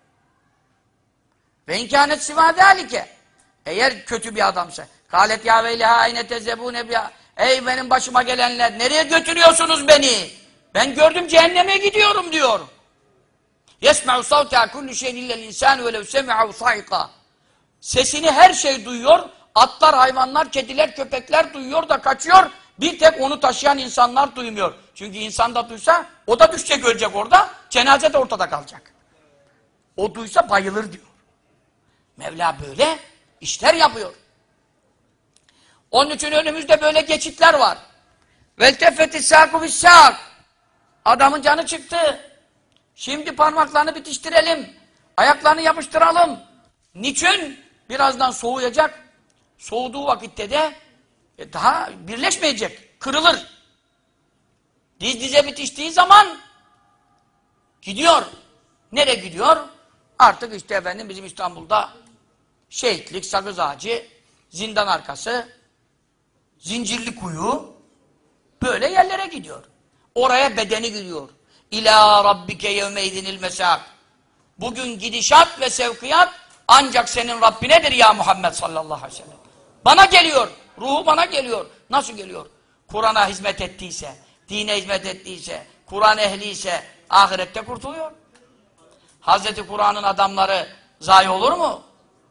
Ve inkânet sivâ dâlike. Eğer kötü bir adamsa kâlet yâ veylehâ ayne tezebûne biha. Ey benim başıma gelenler, nereye götürüyorsunuz beni? Ben gördüm cehenneme gidiyorum diyor. Yesme'u savte'a kullu şeyin illel insân ve lev semi'ahu sa'iqa. Sesini her şey duyuyor. Atlar, hayvanlar, kediler, köpekler duyuyor da kaçıyor. Bir tek onu taşıyan insanlar duymuyor. Çünkü insan da duysa o da düşecek, ölecek orada. Cenaze de ortada kalacak. O duysa bayılır diyor. Mevla böyle işler yapıyor. Onun için önümüzde böyle geçitler var. وَالْتَفَّتِ السَّاقُ بِالسَّاقِ. Adamın canı çıktı. Şimdi parmaklarını bitiştirelim. Ayaklarını yapıştıralım. Niçin? Birazdan soğuyacak. Soğuduğu vakitte de daha birleşmeyecek. Kırılır. Diz dize bitiştiği zaman gidiyor. Nereye gidiyor? Artık işte efendim bizim İstanbul'da şehitlik, sakız ağacı, zindan arkası, zincirli kuyu böyle yerlere gidiyor. Oraya bedeni gidiyor. İlâ rabbike yevmeydinil mesâk. Bugün gidişat ve sevkiyat ancak senin Rabbinedir ya Muhammed sallallahu aleyhi ve sellem. Bana geliyor. Ruhu bana geliyor. Nasıl geliyor? Kur'an'a hizmet ettiyse, dine hizmet ettiyse, Kur'an ehliyse ahirette kurtuluyor. Hazreti Kur'an'ın adamları zayi olur mu?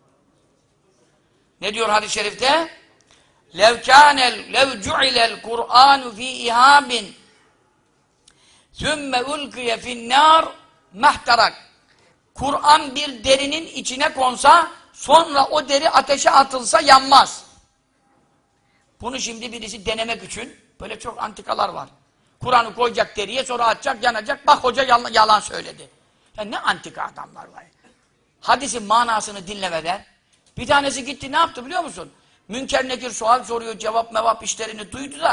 Ne diyor hadis-i şerifte? lev cu'ilel Kur'anu fi ihabin thumma ulqiya fi'n-nar mahtarak. Kur'an bir derinin içine konsa, sonra o deri ateşe atılsa yanmaz. Bunu şimdi birisi denemek için, böyle çok antikalar var. Kur'an'ı koyacak deriye, sonra atacak, yanacak, bak hoca yalan söyledi. Ya ne antika adamlar var. Hadisin manasını dinlemeden, bir tanesi gitti ne yaptı biliyor musun? Münker Nekir sual soruyor, cevap mevap işlerini duydu da,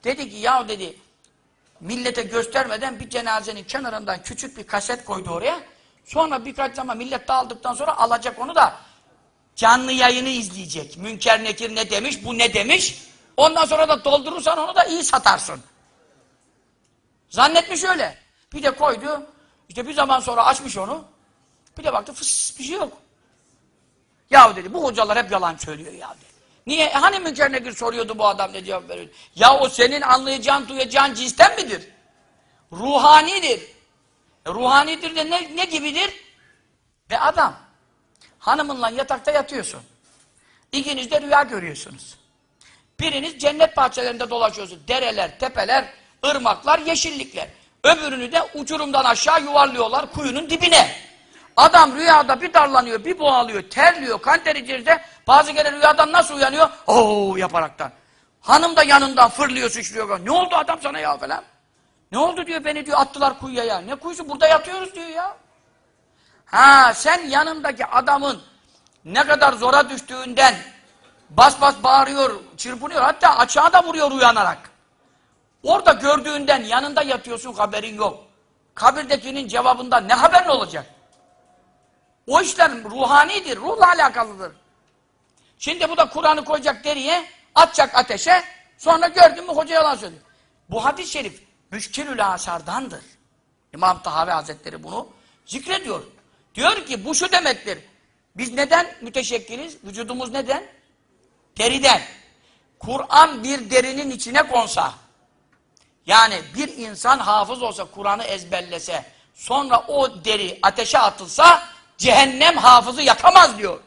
Dedi ki ya dedi millete göstermeden bir cenazenin kenarından küçük bir kaset koydu oraya. Sonra birkaç zaman millet dağıldıktan sonra alacak onu da canlı yayını izleyecek. Münker Nekir ne demiş, bu ne demiş. Ondan sonra da doldurursan onu da iyi satarsın. Zannetmiş öyle. Bir de koydu. İşte bir zaman sonra açmış onu. Bir de baktı fıs bir şey yok. Yahu dedi bu hocalar hep yalan söylüyor ya dedi. Niye? Hani Münker Nekir soruyordu bu adam ne cevap veriyor? Ya o senin anlayacağın, duyacağın cinsten midir? Ruhanidir. Ruhanidir de ne gibidir? Ve adam, hanımınla yatakta yatıyorsun. İkiniz de rüya görüyorsunuz. Biriniz cennet bahçelerinde dolaşıyorsunuz. Dereler, tepeler, ırmaklar, yeşillikler. Öbürünü de uçurumdan aşağı yuvarlıyorlar kuyunun dibine. Adam rüyada bir darlanıyor, bir boğalıyor, terliyor, kan ter içerisinde. Bazı kere rüyadan nasıl uyanıyor? Oo yaparaktan. Hanım da yanından fırlıyor, sıçrıyor. Ne oldu adam sana ya falan? Ne oldu diyor, beni diyor attılar kuyuya ya. Ne kuyusu? Burada yatıyoruz diyor ya. Ha sen yanındaki adamın ne kadar zora düştüğünden bas bas bağırıyor, çırpınıyor. Hatta açığa da vuruyor uyanarak. Orada gördüğünden yanında yatıyorsun, haberin yok. Kabirdekinin cevabından ne haberin olacak? O işler ruhanidir, ruhla alakalıdır. Şimdi bu da Kur'an'ı koyacak deriye, atacak ateşe, sonra gördün mü hoca yalan söylüyor. Bu hadis-i şerif Müşkilül Asar'dandır. İmam Tahavi Hazretleri bunu zikrediyor. Diyor ki bu şu demektir. Biz neden müteşekkiliz? Vücudumuz neden? Deriden. Kur'an bir derinin içine konsa, yani bir insan hafız olsa, Kur'an'ı ezberlese, sonra o deri ateşe atılsa, cehennem hafızı yakamaz diyor.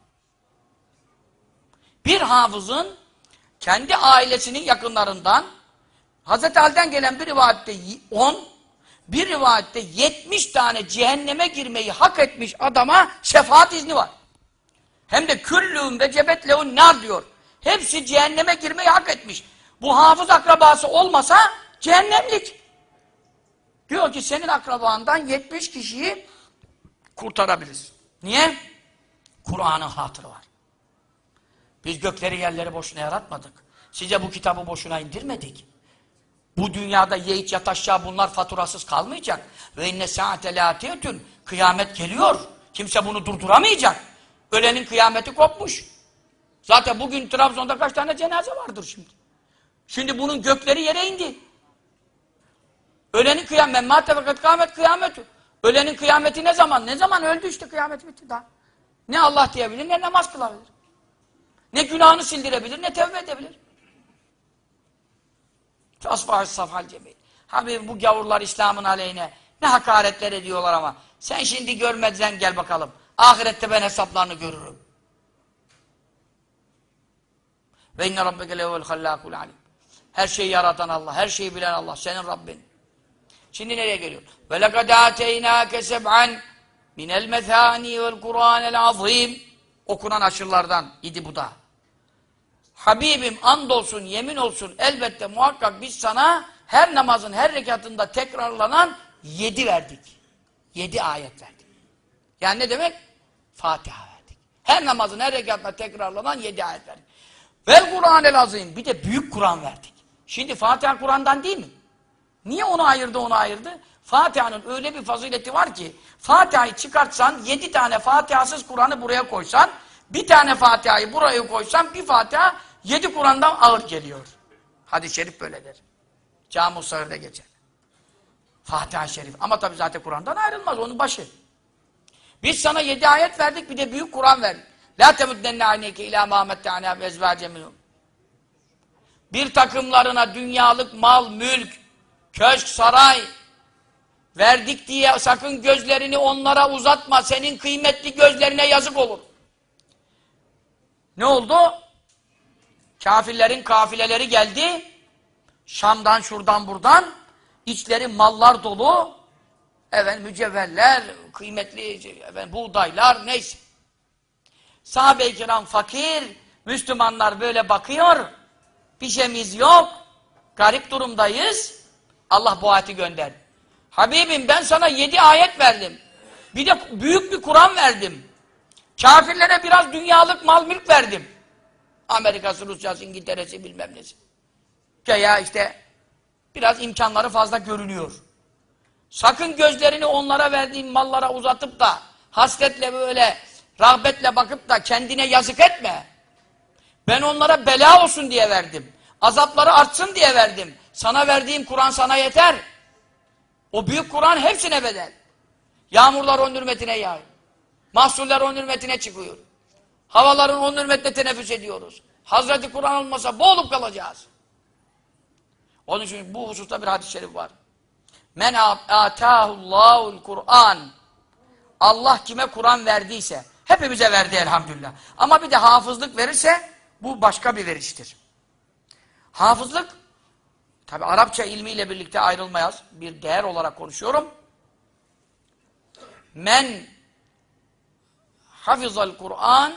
Bir hafızın kendi ailesinin yakınlarından Hazreti Ali'den gelen bir rivayette 10, bir rivayette 70 tane cehenneme girmeyi hak etmiş adama şefaat izni var. Hem de küllüğün ve cebetlehun nar diyor. Hepsi cehenneme girmeyi hak etmiş. Bu hafız akrabası olmasa cehennemlik. Diyor ki senin akrabandan 70 kişiyi kurtarabiliriz. Niye? Kur'an'ın hatırı var. Biz gökleri yerleri boşuna yaratmadık. Size bu kitabı boşuna indirmedik. Bu dünyada ye iç yat aşağı bunlar faturasız kalmayacak. Ve inne saate lâtiyetün. Kıyamet geliyor. Kimse bunu durduramayacak. Ölenin kıyameti kopmuş. Zaten bugün Trabzon'da kaç tane cenaze vardır şimdi. Şimdi bunun gökleri yere indi. Ölenin kıyamet, mâte fakat kıyamet kıyametü. Ölenin kıyameti ne zaman? Ne zaman öldü işte kıyamet bitti daha. Ne Allah diyebilir, ne namaz kılabilir. Ne günahını sildirebilir, ne tevbe edebilir. Asfâh-ı safhal cemîl. Habibim bu gavurlar İslam'ın aleyhine ne hakaretler ediyorlar ama. Sen şimdi görmeden gel bakalım. Ahirette ben hesaplarını görürüm. Ve inne rabbeke lehuvel hallâkul alim. Her şeyi yaratan Allah, her şeyi bilen Allah, senin Rabbin. Şimdi nereye geliyor? Ve lekad âteynâke seb'an minel methâni vel Kur'ânel azîm. Okunan aşırlardan idi bu da. Habibim andolsun, yemin olsun, elbette muhakkak biz sana her namazın her rekatında tekrarlanan 7 verdik. 7 ayet verdik. Yani ne demek? Fatiha verdik. Her namazın her rekatında tekrarlanan 7 ayet verdik. Vel Kur'anel azim. Bir de büyük Kur'an verdik. Şimdi Fatiha Kur'an'dan değil mi? Niye onu ayırdı, onu ayırdı? Fatiha'nın öyle bir fazileti var ki, Fatiha'yı çıkartsan, 7 tane Fatiha'sız Kur'an'ı buraya koysan, bir tane Fatiha'yı buraya koysan, bir Fatiha 7 Kur'an'dan ağır geliyor. Hadis-i şerif böyledir. Cami-ı Sahir'de geçer. Fatiha-i Şerif. Ama tabi zaten Kur'an'dan ayrılmaz, onun başı. Biz sana 7 ayet verdik, bir de büyük Kur'an verdik. La temuddenne ayneke ilâ mâmette'anâ ve ezvâce minhum. Bir takımlarına dünyalık mal, mülk, köşk, saray verdik diye sakın gözlerini onlara uzatma. Senin kıymetli gözlerine yazık olur. Ne oldu? Kafirlerin kafileleri geldi. Şam'dan, şuradan, buradan. İçleri mallar dolu. Efendim mücevherler, kıymetli efendim, buğdaylar, neyse. Sahabe-i kiram fakir. Müslümanlar böyle bakıyor. Bir şeyimiz yok. Garip durumdayız. Allah bu ayeti gönderdi. Habibim ben sana 7 ayet verdim. Bir de büyük bir Kur'an verdim. Kafirlere biraz dünyalık mal mülk verdim. Amerika'sı, Rusya'sı, İngiltere'si bilmem nesi. Veya işte biraz imkanları fazla görünüyor. Sakın gözlerini onlara verdiğin mallara uzatıp da hasretle böyle rağbetle bakıp da kendine yazık etme. Ben onlara bela olsun diye verdim. Azapları artsın diye verdim. Sana verdiğim Kur'an sana yeter. O büyük Kur'an hepsine bedel. Yağmurlar onun hürmetine yağıyor. Mahsuller onun hürmetine çıkıyor. Havaların onun hürmetine teneffüs ediyoruz. Hazreti Kur'an olmasa boğulup kalacağız. Onun için bu hususta bir hadis-i şerif var. Men atâhullâhul Kur'an. Allah kime Kur'an verdiyse, hepimize verdi elhamdülillah. Ama bir de hafızlık verirse, bu başka bir veriştir. Hafızlık, tabi Arapça ilmiyle birlikte ayrılmayaz. Bir değer olarak konuşuyorum. Men hafizal Kur'an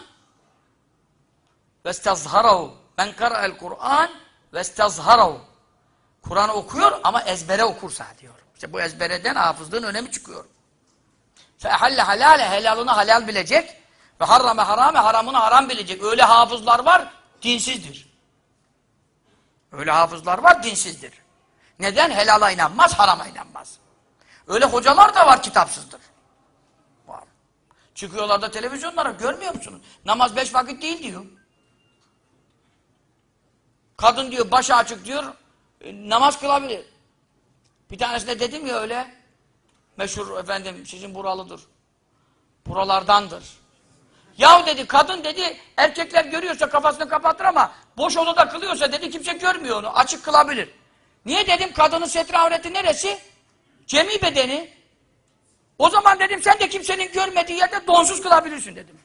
ve istazharahu. Men kara'el Kur'an ve istazharahu. Kur'an'ı okuyor ama ezbere okursa diyor. İşte bu ezbereden hafızlığın önemi çıkıyor. Fehalle halale, helalını halal bilecek ve harrame harame, haramını haram bilecek. Öyle hafızlar var, dinsizdir. Öyle hafızlar var, dinsizdir. Neden? Helala inanmaz, harama inanmaz. Öyle hocalar da var, kitapsızdır. Var. Çıkıyorlar da televizyonlara, görmüyor musunuz? Namaz 5 vakit değil diyor. Kadın diyor, başı açık diyor, namaz kılabilir. Bir tanesine dedim ya öyle, meşhur efendim, sizin buralıdır. Buralardandır. Yahu dedi, kadın dedi, erkekler görüyorsa kafasını kapatır ama boş odada kılıyorsa dedi, kimse görmüyor onu, açık kılabilir. Niye dedim, kadının setri avreti neresi? Cemi bedeni. O zaman dedim, sen de kimsenin görmediği yerde donsuz kılabilirsin dedim.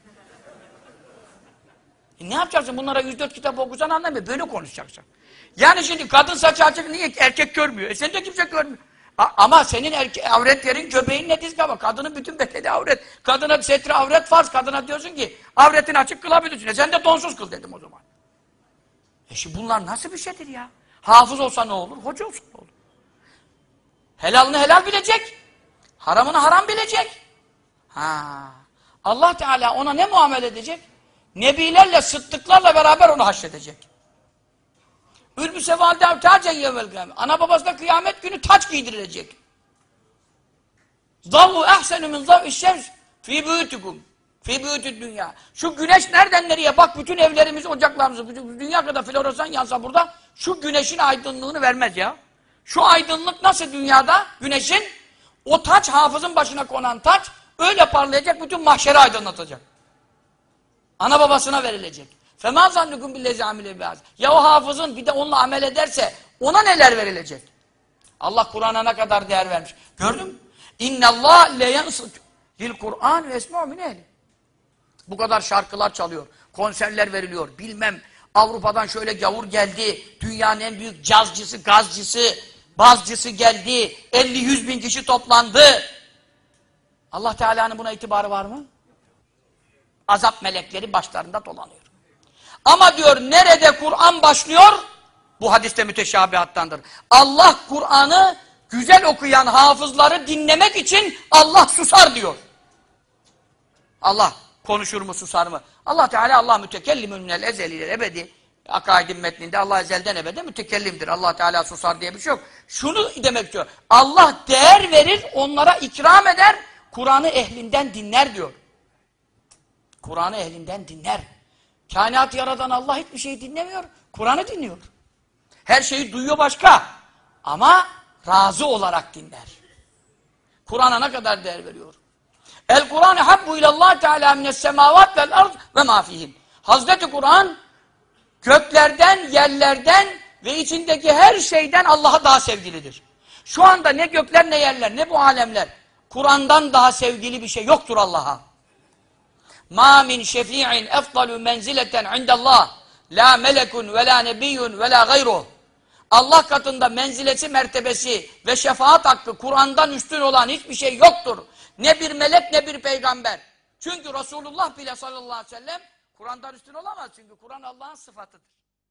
Ne yapacaksın? Bunlara 104 kitap okusan anlamıyor, böyle konuşacaksın. Yani şimdi kadın saçı açık, niye? Erkek görmüyor. Sen de kimse görmüyor. Ama senin avretlerin, göbeğin ne diz kaba. Kadının bütün bedeni avret. Kadına setri avret farz. Kadına diyorsun ki avretini açık kılabilirsin. Sen de donsuz kıl dedim o zaman. Şimdi bunlar nasıl bir şeydir ya? Hafız olsa ne olur? Hoca olsa ne olur? Helalını helal bilecek. Haramını haram bilecek. Allah Teala ona ne muamele edecek? Nebilerle, sıddıklarla beraber onu haşredecek. Ülbüse validem tacen yevvel kıyamet. Ana babasına kıyamet günü taç giydirilecek. Zallu ehsenu min zav'i şems fi buyutikum. Fi buyutid dünya. Şu güneş nereden nereye? Bak bütün evlerimiz, ocaklarımız, dünya kadar floresan yansa burada şu güneşin aydınlığını vermez ya. Şu aydınlık nasıl dünyada? Güneşin o taç, hafızın başına konan taç öyle parlayacak, bütün mahşeri aydınlatacak. Ana babasına verilecek. فَمَا زَنُّكُمْ بِالَّذِي عَمِلَ بِهَذَا. Ya o hafızın bir de onunla amel ederse ona neler verilecek? Allah Kur'an'a ne kadar değer vermiş. Gördün mü? اِنَّ اللّٰهَ لَيَنْصُتُ لِلْقُرْآنِ وَاَسْمَعُ مِنْ اَهْلِ. Bu kadar şarkılar çalıyor, konserler veriliyor, bilmem Avrupa'dan şöyle gavur geldi, dünyanın en büyük cazcısı, gazcısı, bazcısı geldi, 50-100 bin kişi toplandı. Allah Teala'nın buna itibarı var mı? Azap melekleri başlarında dolanıyor. Ama diyor, nerede Kur'an başlıyor? Bu hadiste müteşabihattandır. Allah Kur'an'ı güzel okuyan hafızları dinlemek için Allah susar diyor. Allah konuşur mu, susar mı? Allah Teala, Allah mütekellimün minel ezeliyle ebedi. Akaidin metninde Allah ezelden ebede mütekellimdir. Allah Teala susar diye bir şey yok. Şunu demek istiyor. Allah değer verir, onlara ikram eder, Kur'an'ı ehlinden dinler diyor. Kur'an'ı ehlinden dinler. Kainatı yaratan Allah hiçbir şeyi dinlemiyor, Kur'an'ı dinliyor. Her şeyi duyuyor başka. Ama razı olarak dinler. Kur'an'a ne kadar değer veriyor? El-Kur'an habbu ilallah Teala mines semavat vel ard ve ma fihim. Hazreti Kur'an göklerden, yerlerden ve içindeki her şeyden Allah'a daha sevgilidir. Şu anda ne gökler, ne yerler, ne bu alemler, Kur'an'dan daha sevgili bir şey yoktur Allah'a. Ma min şefi'in efdalu menzileten indallah la melekun ve la nebiyyun ve la gayruh. Allah katında menzilesi, mertebesi ve şefaat hakkı Kur'an'dan üstün olan hiçbir şey yoktur. Ne bir melek, ne bir peygamber. Çünkü Resulullah bile sallallahu aleyhi ve sellem Kur'an'dan üstün olamaz. Çünkü Kur'an Allah'ın sıfatıdır.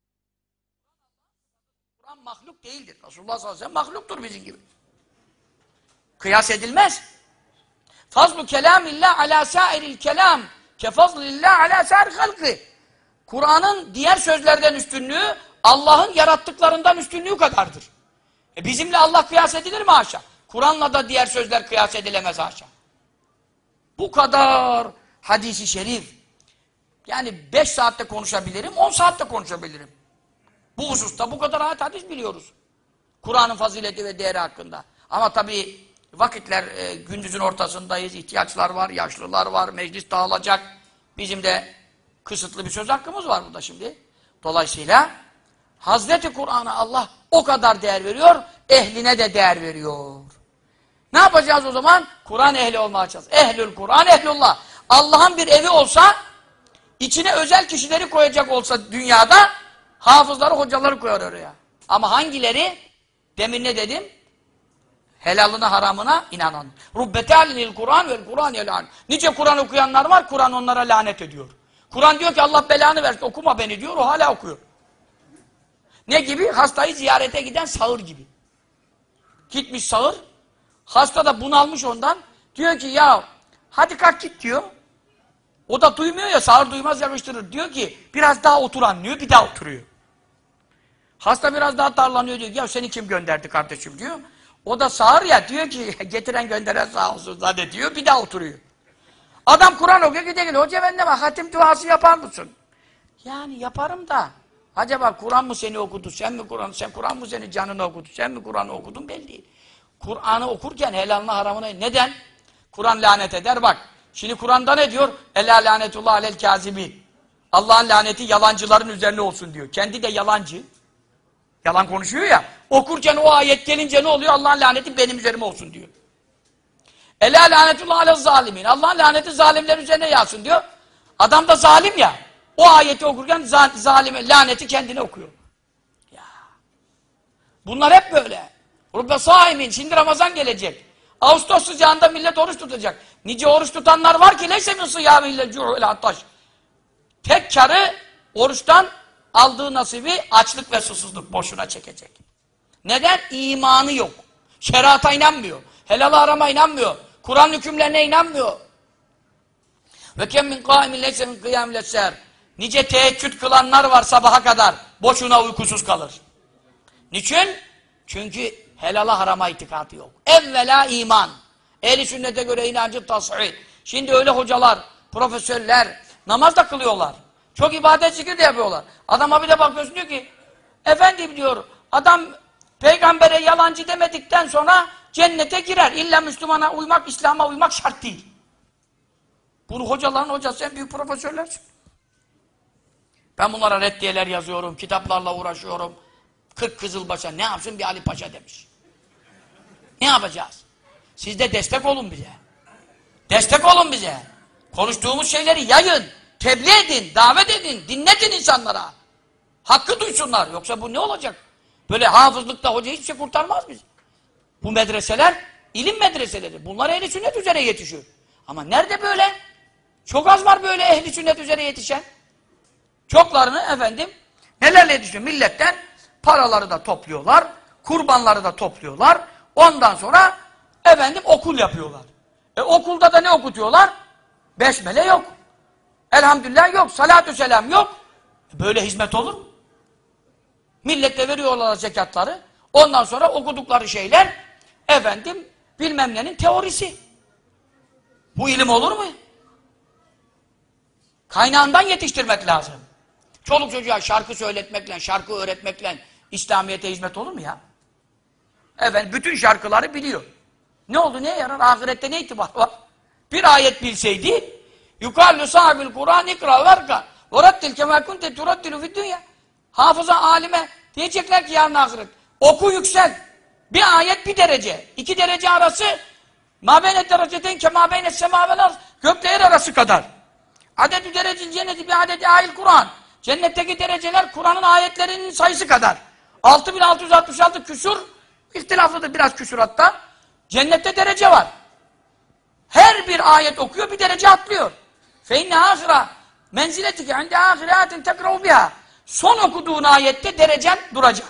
Kur'an mahluk değildir. Resulullah sallallahu aleyhi ve sellem mahluktur bizim gibi. Kıyas edilmez. Fazlu kelamillah ala sairil kelam kefazlillah ala sair halkı. Kur'an'ın diğer sözlerden üstünlüğü Allah'ın yarattıklarından üstünlüğü kadardır. Bizimle Allah kıyas edilir mi haşa? Kur'an'la da diğer sözler kıyas edilemez haşa. Bu kadar hadisi şerif. Yani 5 saatte konuşabilirim, 10 saatte konuşabilirim. Bu hususta bu kadar ayet hadis biliyoruz. Kur'an'ın fazileti ve değeri hakkında. Ama tabii vakitler gündüzün ortasındayız, ihtiyaçlar var, yaşlılar var, meclis dağılacak. Bizim de kısıtlı bir söz hakkımız var burada şimdi. Dolayısıyla Hazreti Kur'an'a Allah o kadar değer veriyor, ehline de değer veriyor. Ne yapacağız o zaman? Kur'an ehli olmaya çalışacağız. Ehlül Kur'an, ehlullah. Allah'ın bir evi olsa, içine özel kişileri koyacak olsa dünyada, hafızları, hocaları koyar oraya. Ama hangileri? Demin ne dedim? Helalına, haramına inanan. Rubbetâlinil Kur'an vel Kur'an yelân. Nice Kur'an okuyanlar var, Kur'an onlara lanet ediyor. Kur'an diyor ki Allah belanı versin, okuma beni diyor, o hala okuyor. Ne gibi? Hastayı ziyarete giden sağır gibi. Gitmiş sağır, hasta da bunalmış ondan. Diyor ki ya hadi kalk git diyor. O da duymuyor ya, sağır duymaz yakıştırır. Diyor ki biraz daha otur anlıyor, bir daha oturuyor. Hasta biraz daha darlanıyor, diyor ya seni kim gönderdi kardeşim diyor. O da sağır ya, diyor ki getiren gönderen sağ olsun zannediyor, bir daha oturuyor. Adam Kur'an okuyor, gidiyor hoca ben ne var, hatim duası yapar mısın? Yani yaparım da acaba Kur'an mı seni okudu, sen mi Kur'an mı senin canını okudu, sen mi Kur'an'ı okudun belli değil. Kur'an'ı okurken helalına haramına neden? Kur'an lanet eder bak. Şimdi Kur'an'da ne diyor? Ela lanetullah alel kâzibîn. Allah'ın laneti yalancıların üzerine olsun diyor. Kendi de yalancı. Yalan konuşuyor ya. Okurken o ayet gelince ne oluyor? Allah'ın laneti benim üzerime olsun diyor. Ela lanetullah alel zalimin. Allah'ın laneti zalimlerin üzerine yağsın diyor. Adam da zalim ya. O ayeti okurken zalime laneti kendine okuyor. Ya. Bunlar hep böyle. Rubbe saimin. Şimdi Ramazan gelecek. Ağustos sıcağında millet oruç tutacak. Nice oruç tutanlar var ki leyse min sıyâmi illel cu'u ile hattaş. Tek karı oruçtan aldığı nasibi açlık ve susuzluk boşuna çekecek. Neden? İmanı yok. Şerata inanmıyor. Helal harama inanmıyor. Kur'an hükümlerine inanmıyor. Ve kem min kâimin leyse min kıyâmil esser. Nice teheccüd kılanlar var sabaha kadar. Boşuna uykusuz kalır. Niçin? Çünkü helala harama itikadı yok. Evvela iman. Ehl-i sünnete göre inancı tas'ih. Şimdi öyle hocalar, profesörler namaz da kılıyorlar. Çok ibadet zikir de yapıyorlar. Adama bir de bakıyorsun diyor ki efendim diyor adam peygambere yalancı demedikten sonra cennete girer. İlla Müslümana uymak, İslam'a uymak şart değil. Bunu hocaların hocası en büyük profesörler. Ben bunlara reddiyeler yazıyorum, kitaplarla uğraşıyorum. 40 Kızılbaş'a ne yapsın bir Ali Paşa demiş. Ne yapacağız? Siz de destek olun bize. Destek olun bize. Konuştuğumuz şeyleri yayın, tebliğ edin, davet edin, dinletin insanlara. Hakkı duysunlar. Yoksa bu ne olacak? Böyle hafızlıkta hoca hiçbir şey kurtarmaz bizi. Bu medreseler ilim medreseleri. Bunlar ehli sünnet üzere yetişiyor. Ama nerede böyle? Çok az var böyle ehli sünnet üzere yetişen. Çoklarını efendim nelerle yetişiyor? Milletten paraları da topluyorlar, kurbanları da topluyorlar. Ondan sonra efendim okul yapıyorlar. Okulda da ne okutuyorlar? Besmele yok. Elhamdülillah yok. Salatü selam yok. Böyle hizmet olur mu? Millete veriyorlar zekatları. Ondan sonra okudukları şeyler efendim bilmem nenin teorisi. Bu ilim olur mu? Kaynağından yetiştirmek lazım. Çoluk çocuğa şarkı söyletmekle, şarkı öğretmekle İslamiyet'e hizmet olur mu ya? Efendim bütün şarkıları biliyor. Ne oldu, neye yarar? Ahirette ne itibar var? Bir ayet bilseydi yukarı sahibil Kur'an ikra verka verattil kemâ kunte turattilu fid dünya. Hafıza, alime diyecekler ki yarın ahiret. Oku yüksel. Bir ayet bir derece. 2 derece arası mâ beyne dereceten kemâ beyne semâ vel arz. Gökle yer arası kadar. Adedü derecil cenneti bi adedi ayil Kur'an. Cennetteki dereceler Kur'an'ın ayetlerinin sayısı kadar. 6666 küsur, ihtilaflıdır biraz küsur hatta. Cennette derece var. Her bir ayet okuyor, bir derece atlıyor. فَاِنَّ آخِرَ مَنْزِلَتِكَ عِنْدَ آخِرَاتٍ تَقْرَوْ بِهَا. Son okuduğun ayette derecen duracak.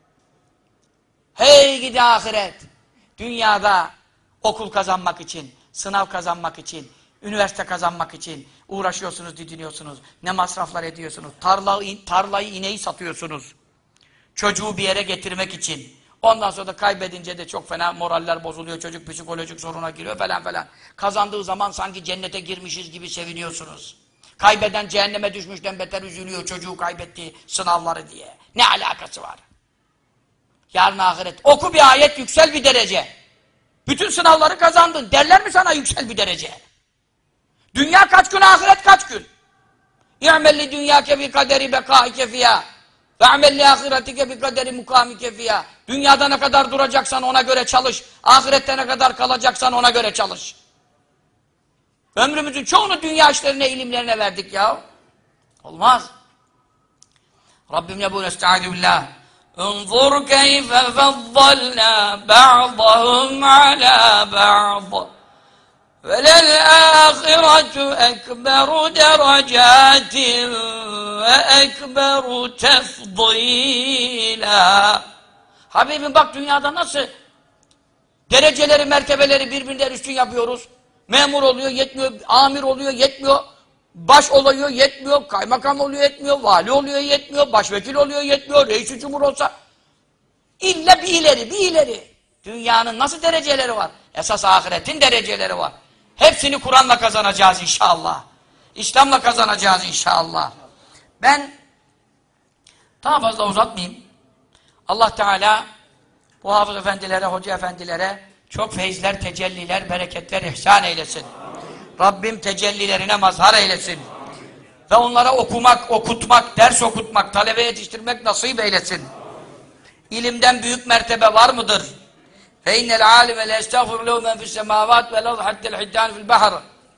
Hey gidi ahiret! Dünyada okul kazanmak için, sınav kazanmak için, üniversite kazanmak için uğraşıyorsunuz, didiniyorsunuz. Ne masraflar ediyorsunuz. Tarlayı, ineği satıyorsunuz. Çocuğu bir yere getirmek için. Ondan sonra da kaybedince de çok fena moraller bozuluyor. Çocuk psikolojik soruna giriyor falan falan. Kazandığı zaman sanki cennete girmişiz gibi seviniyorsunuz. Kaybeden cehenneme düşmüşten beter üzülüyor çocuğu kaybettiği sınavları diye. Ne alakası var? Yarın ahiret. Oku bir ayet, yüksel bir derece. Bütün sınavları kazandın. Derler mi sana yüksel bir derece? Dünya kaç gün, ahiret kaç gün? İ'melli dünyâke bi kaderi bekâike fiyâ ve amelli ahiretike bi kaderi mukâmike fiyâ. Dünyada ne kadar duracaksan ona göre çalış. Ahirette ne kadar kalacaksan ona göre çalış. Ömrümüzün çoğunu dünya işlerine, ilimlerine verdik ya. Olmaz. Rabbim ne bu? Estaizu billah. Unzur keyfe fezzalna ba'dahum ala ba'd. وَلَلْآخِرَةُ أَكْبَرُ دَرَجَاتٍ وَأَكْبَرُ تَفْضِيلًا. Habibim bak dünyada nasıl dereceleri, mertebeleri birbirinden üstün yapıyoruz. Memur oluyor, yetmiyor. Amir oluyor, yetmiyor. Baş oluyor, yetmiyor. Kaymakam oluyor, yetmiyor. Vali oluyor, yetmiyor. Başvekil oluyor, yetmiyor. Reis-i Cumhur olsa illa bir ileri, bir ileri. Dünyanın nasıl dereceleri var? Esas ahiretin dereceleri var. Hepsini Kur'an'la kazanacağız inşallah. İslam'la kazanacağız inşallah. Ben daha fazla uzatmayayım. Allah Teala bu hafız efendilere, hoca efendilere çok feyizler, tecelliler, bereketler ihsan eylesin. Rabbim tecellilerine mazhar eylesin. Ve onlara okumak, okutmak, ders okutmak, talebe yetiştirmek nasip eylesin. İlimden büyük mertebe var mıdır? فَاِنَّ الْعَالِمَ لَيَسْتَغْفُرُ لَهُ مَنْ فِي السَّمَاوَاتِ وَالْاَرْضِ حَتَّى الْحِيتَانِ فِي الْبَحْرِ.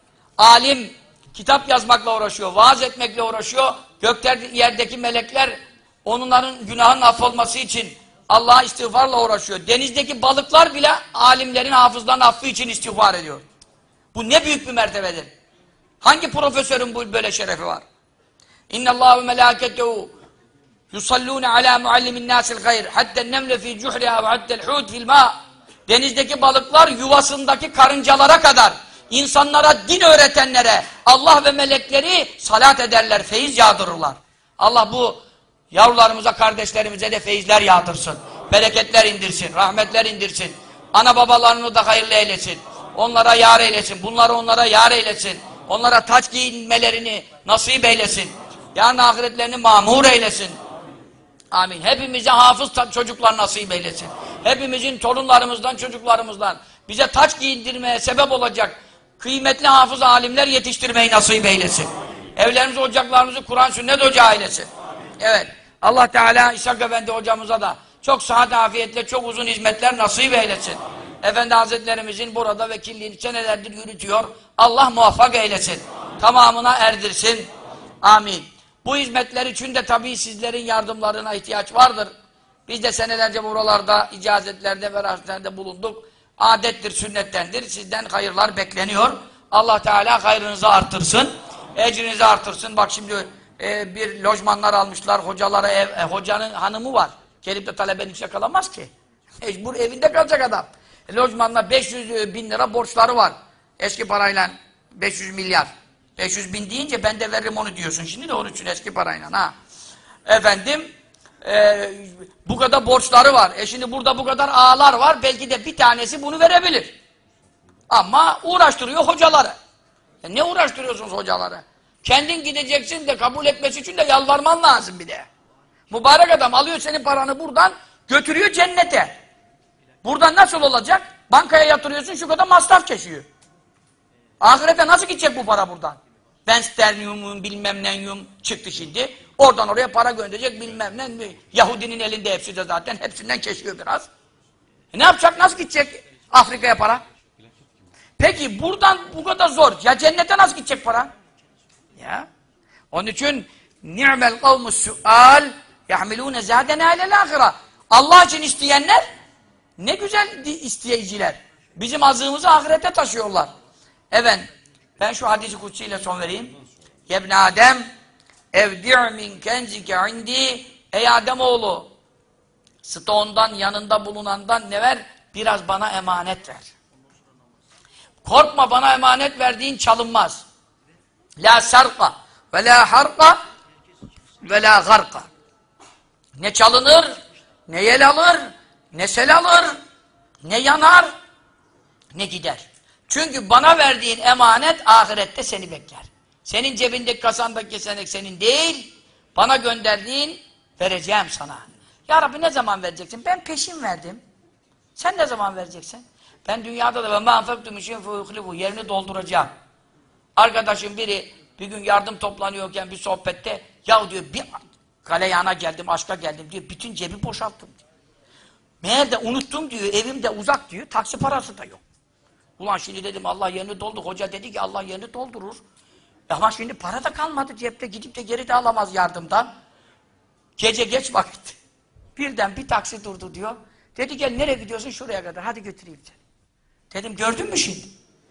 Alim kitap yazmakla uğraşıyor, vaaz etmekle uğraşıyor. Gökler, yerdeki melekler onların günahının affolması için Allah'a istiğfarla uğraşıyor. Denizdeki balıklar bile alimlerin, hafızların affı için istiğfar ediyor. Bu ne büyük bir mertebedir. Hangi profesörün bu böyle şerefi var? اِنَّ اللّٰهُ وَمَلَاكَتَهُ يُصَلُّونَ عَلَى مُعَلِّمِ النَّاسِ الْخَيْرِ حَتَّى النَّمْلَ فِي جُحْرِهَا وَحَتَّى الْحُوتِ فِي الْمَاءِ. Denizdeki balıklar yuvasındaki karıncalara kadar insanlara din öğretenlere Allah ve melekleri salat ederler, feyiz yağdırırlar. Allah bu yavrularımıza, kardeşlerimize de feyizler yağdırsın. Bereketler indirsin, rahmetler indirsin. Ana babalarını da hayırlı eylesin. Onlara yar eylesin. Bunları onlara yar eylesin. Onlara taç giyinmelerini nasip eylesin. Yarın ahiretlerini mamur eylesin. Amin. Hepimize hafız çocuklar nasip eylesin. Hepimizin torunlarımızdan, çocuklarımızdan bize taç giyindirmeye sebep olacak kıymetli hafız alimler yetiştirmeyi nasip eylesin. Evlerimizi, ocaklarımızı Kur'an sünnet ocağı eylesin. Evet. Allah Teala İshak Efendi hocamıza da çok sıhhat afiyetle çok uzun hizmetler nasip eylesin. Efendi Hazretlerimizin burada vekilliğini senelerdir yürütüyor. Allah muvaffak eylesin. Tamamına erdirsin. Amin. Bu hizmetler için de tabii sizlerin yardımlarına ihtiyaç vardır. Biz de senelerce buralarda, icazetlerde ve rahmetlerde bulunduk. Adettir, sünnettendir. Sizden hayırlar bekleniyor. Allah Teala hayrınızı artırsın. Ecrinizi artırsın. Bak şimdi bir lojmanlar almışlar. Hocalara hocanın hanımı var. Gelip de talebenin içine kalamaz ki. Mecbur evinde kalacak adam. Lojmanla 500 bin lira borçları var. Eski parayla 500 milyar. 500 bin deyince ben de veririm onu diyorsun. Şimdi de onun için eski parayla. Ha. Efendim bu kadar borçları var. Şimdi burada bu kadar ağalar var. Belki de bir tanesi bunu verebilir. Ama uğraştırıyor hocaları. Ne uğraştırıyorsunuz hocaları? Kendin gideceksin de kabul etmesi için de yalvarman lazım bir de. Mübarek adam alıyor senin paranı buradan götürüyor cennete. Buradan nasıl olacak? Bankaya yatırıyorsun şu kadar masraf kesiyor. Ahirete nasıl gidecek bu para buradan? Ben sterliumum bilmem neyum çıktı şimdi. Oradan oraya para gönderecek bilmem ne. Yahudinin elinde hepsi de zaten. Hepsinden kesiyor biraz. Ne yapacak? Nasıl gidecek Afrika'ya para? Peki buradan bu kadar zor. Ya cennete nasıl gidecek para? Ya. Onun için ni'mel kavmus sual yahmilûne zâdena alel âhira. Allah için isteyenler ne güzel isteyiciler. Bizim azığımızı ahirete taşıyorlar. Evet. Ben şu hadisi kutsi ile son vereyim. Yebne Adem evdi' min kenzike indi. Ey Ademoğlu stoğundan yanında bulunandan ne ver? Biraz bana emanet ver. Korkma bana emanet verdiğin çalınmaz. La sarqa ve la harqa ve la garqa. Ne çalınır, ne yel alır, ne sel alır, ne yanar, ne gider. Çünkü bana verdiğin emanet ahirette seni bekler. Senin cebindeki kasandaki kesenek senin değil, bana gönderdiğin vereceğim sana. Ya Rabbi ne zaman vereceksin? Ben peşin verdim. Sen ne zaman vereceksin? Ben dünyada da ve mâfektüm işin fûhlifu yerini dolduracağım. Arkadaşım biri bir gün yardım toplanıyorken bir sohbette ya diyor bir galeyana geldim, aşka geldim diyor. Bütün cebi boşalttım diyor. Meğer de unuttum diyor, evim de uzak diyor, taksi parası da yok. Ulan şimdi dedim Allah yerini doldur. Hoca dedi ki Allah yerini doldurur. Ama şimdi para da kalmadı cepte, gidip de geri de alamaz yardımdan. Gece geç vakit. Birden bir taksi durdu diyor. Dedi gel nereye gidiyorsun? Şuraya kadar. Hadi götüreyim seni. Dedim gördün mü şimdi?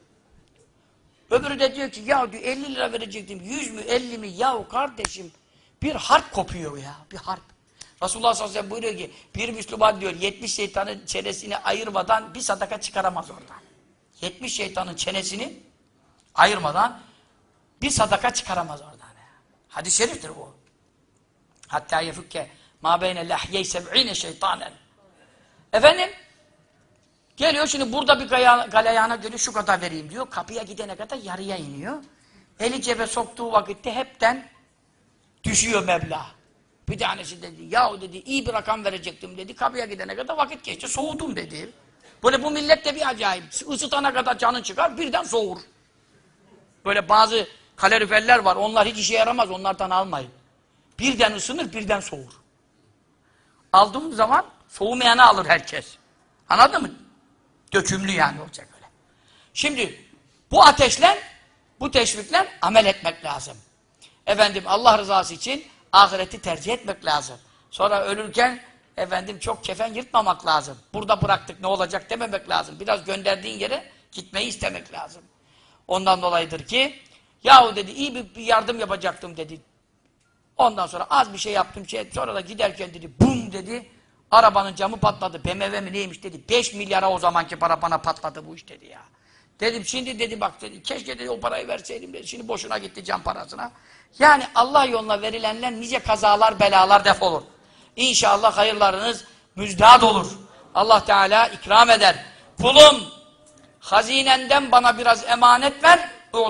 Öbürü de diyor ki ya diyor 50 lira verecektim. 100 mü 50 mi? Yahu kardeşim bir harp kopuyor ya. Bir harp. Resulullah sallallahu aleyhi ve sellem buyuruyor ki bir Müslüman diyor 70 şeytanın çenesini ayırmadan bir sadaka çıkaramaz oradan. 70 şeytanın çenesini ayırmadan bir sadaka çıkaramaz oradan. Hadis-i şeriftir bu. Hatta yefukke ma beyne lahyey seb'ine şeytanen. Efendim geliyor şimdi burada bir galeyana geliyor şu kadar vereyim diyor. Kapıya gidene kadar yarıya iniyor. Eli cebe soktuğu vakitte hepten düşüyor meblağ. Bir tanesi dedi yahu dedi iyi bir rakam verecektim dedi. Kapıya gidene kadar vakit geçti soğudum dedi. Böyle bu millet de bir acayip. Isıtana kadar canın çıkar birden soğur. Böyle bazı kaloriferler var onlar hiç işe yaramaz onlardan almayın. Birden ısınır birden soğur. Aldığım zaman soğumayanı alır herkes. Anladın mı? Dökümlü yani olacak öyle. Şimdi bu ateşler, bu teşvikler amel etmek lazım. Efendim Allah rızası için ahireti tercih etmek lazım. Sonra ölürken efendim çok kefen yırtmamak lazım. Burada bıraktık ne olacak dememek lazım. Biraz gönderdiğin yere gitmeyi istemek lazım. Ondan dolayıdır ki yahu dedi iyi bir yardım yapacaktım dedi. Ondan sonra az bir şey yaptım sonra da giderken dedi bum dedi. Arabanın camı patladı. BMW mi neymiş dedi. 5 milyara o zamanki para bana patladı bu iş dedi ya. Dedim şimdi dedi bak dedi. Keşke dedi o parayı verseydim dedi. Şimdi boşuna gitti cam parasına. Yani Allah yoluna verilenler nice kazalar belalar defolur. İnşallah hayırlarınız müjdat olur. Allah Teala ikram eder. Kulum hazinenden bana biraz emanet ver.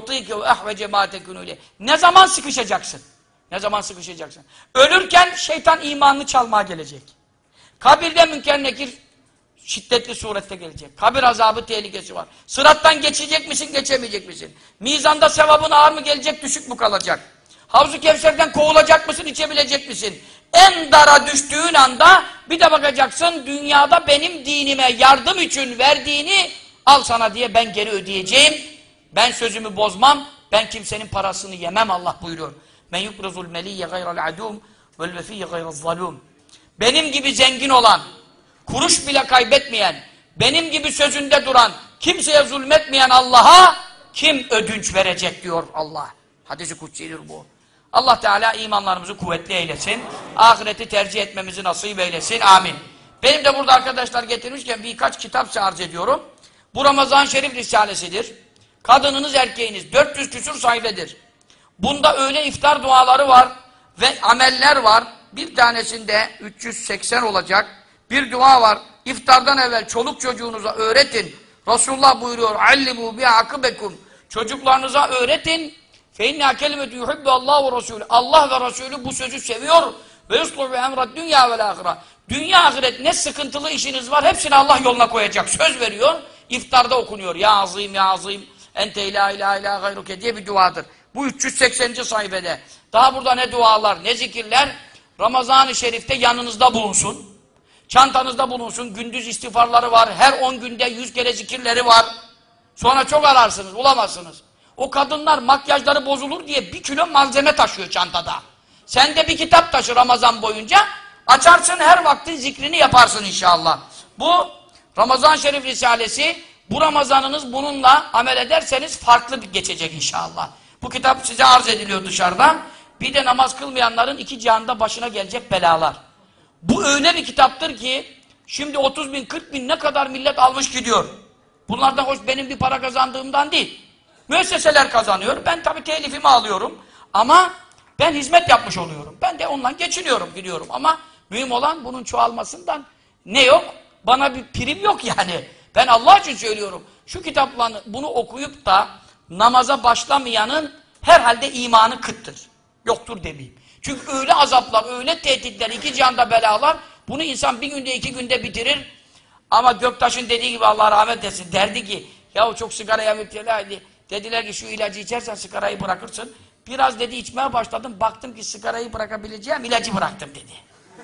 Ne zaman sıkışacaksın? Ne zaman sıkışacaksın? Ölürken şeytan imanını çalmaya gelecek. Kabirde Münker Nekir şiddetli surette gelecek. Kabir azabı tehlikesi var. Sırattan geçecek misin, geçemeyecek misin? Mizanda sevabın ağır mı gelecek, düşük mü kalacak? Havzu Kevser'den kovulacak mısın, içebilecek misin? En dara düştüğün anda bir de bakacaksın dünyada benim dinime yardım için verdiğini al sana diye ben geri ödeyeceğim. Ben sözümü bozmam, ben kimsenin parasını yemem Allah buyuruyor. Men yukrizul meliyye gayral adum vel vefiyye gayral zalum. Benim gibi zengin olan, kuruş bile kaybetmeyen, benim gibi sözünde duran, kimseye zulmetmeyen Allah'a kim ödünç verecek diyor Allah. Hadis-i kutsidir bu. Allah Teala imanlarımızı kuvvetli eylesin. Ahireti tercih etmemizi nasip eylesin. Amin. Benim de burada arkadaşlar getirmişken birkaç kitap arz ediyorum. Bu Ramazan-ı Şerif Risalesidir. Kadınınız erkeğiniz 400 küsur sayfedir. Bunda öyle iftar duaları var ve ameller var. Bir tanesinde 380 olacak. Bir dua var. İftardan evvel çoluk çocuğunuza öğretin. Resulullah buyuruyor. Allimu bi'akibekum. Çocuklarınıza öğretin. Fe inna kelimetü yuhibbu Allah ve Resulü. Allah ve Resulü bu sözü seviyor. Ve yusluhu emrat dünya vel ahire. Dünya ahiret ne sıkıntılı işiniz var hepsini Allah yoluna koyacak. Söz veriyor. İftarda okunuyor. Ya azim ya azim. Ente ilâ ilâ ilâ gayruke diye bir duadır. Bu 380. sayfede. Daha burada ne dualar, ne zikirler. Ramazan-ı Şerif'te yanınızda bulunsun. Çantanızda bulunsun. Gündüz istiğfarları var. Her 10 günde 100 kere zikirleri var. Sonra çok ararsınız, bulamazsınız. O kadınlar makyajları bozulur diye 1 kilo malzeme taşıyor çantada. Sen de bir kitap taşı Ramazan boyunca. Açarsın her vaktin zikrini yaparsın inşallah. Bu Ramazan-ı Şerif Risalesi. Bu Ramazanınız bununla amel ederseniz farklı geçecek inşallah. Bu kitap size arz ediliyor dışarıdan. Bir de namaz kılmayanların 2 cihanda başına gelecek belalar. Bu öyle bir kitaptır ki şimdi 30 bin 40 bin ne kadar millet almış gidiyor. Bunlardan hoş benim bir para kazandığımdan değil. Müesseseler kazanıyor. Ben tabii telifimi alıyorum. Ama ben hizmet yapmış oluyorum. Ben de ondan geçiniyorum gidiyorum. Ama Mühim olan bunun çoğalmasından ne yok? Bana bir prim yok yani. Ben Allah için söylüyorum. Şu kitaplarını bunu okuyup da namaza başlamayanın herhalde imanı kıttır. Yoktur demeyeyim. Çünkü öyle azaplar, öyle tehditler, iki cihanda belalar, bunu insan bir günde, iki günde bitirir. Ama Göktaş'ın dediği gibi Allah rahmet etsin, derdi ki, yahu çok sigaraya müptelaydı. Dediler ki şu ilacı içersen sigarayı bırakırsın. Biraz dedi içmeye başladım, baktım ki sigarayı bırakabileceğim, ilacı bıraktım dedi.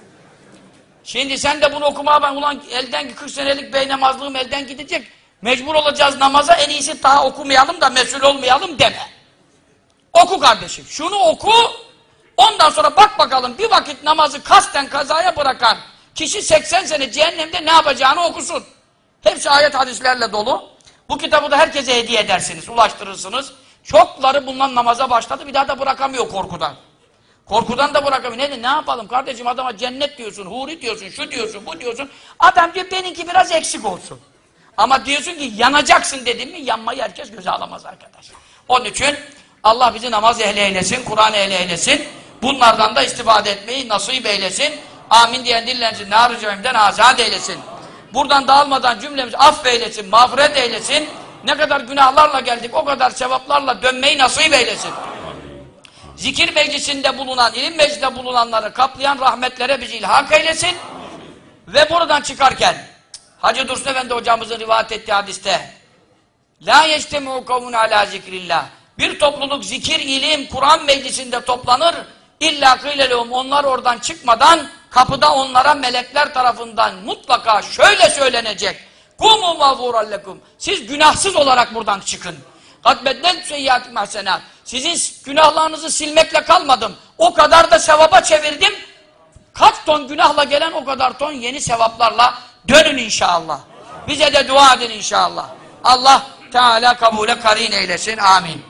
Şimdi sen de bunu okumaya ben ulan elden 40 senelik beynamazlığım elden gidecek. Mecbur olacağız namaza, en iyisi daha okumayalım da mesul olmayalım deme. Oku kardeşim, şunu oku, ondan sonra bak bakalım bir vakit namazı kasten kazaya bırakan kişi 80 sene cehennemde ne yapacağını okusun. Hepsi ayet hadislerle dolu. Bu kitabı da herkese hediye edersiniz, ulaştırırsınız. Çokları bundan namaza başladı, bir daha da bırakamıyor korkudan. Korkudan da bırakamıyor. Ne yapalım kardeşim, adama cennet diyorsun, huri diyorsun, şu diyorsun, bu diyorsun. Adam diyor benimki biraz eksik olsun. Ama diyorsun ki yanacaksın dedin mi, yanmayı herkes göze alamaz arkadaş. Onun için Allah bizi namaz ehli eylesin, Kur'an ehli eylesin. Bunlardan da istifade etmeyi nasip eylesin. Amin diyen dillensin, nar-ı cehennemden azat eylesin. Buradan dağılmadan cümlemizi affeylesin, mağfiret eylesin. Ne kadar günahlarla geldik, o kadar sevaplarla dönmeyi nasip eylesin. Zikir meclisinde bulunan, ilim meclisinde bulunanları kaplayan rahmetlere bizi ilhak eylesin. Ve buradan çıkarken, Hacı Dursun Efendi hocamızın rivayet ettiği hadiste, La yeştemi'u kavmun ala zikrillah. Bir topluluk zikir, ilim, Kur'an meclisinde toplanır. İlla kıylelehum, onlar oradan çıkmadan kapıda onlara melekler tarafından mutlaka şöyle söylenecek. Kumu mağfurallekum. Siz günahsız olarak buradan çıkın. Kad beddel seyyiatim hasenat. Sizin günahlarınızı silmekle kalmadım. O kadar da sevaba çevirdim. Kaç ton günahla gelen o kadar ton yeni sevaplarla dönün inşallah. Bize de dua edin inşallah. Allah Teala kabule karin eylesin. Amin.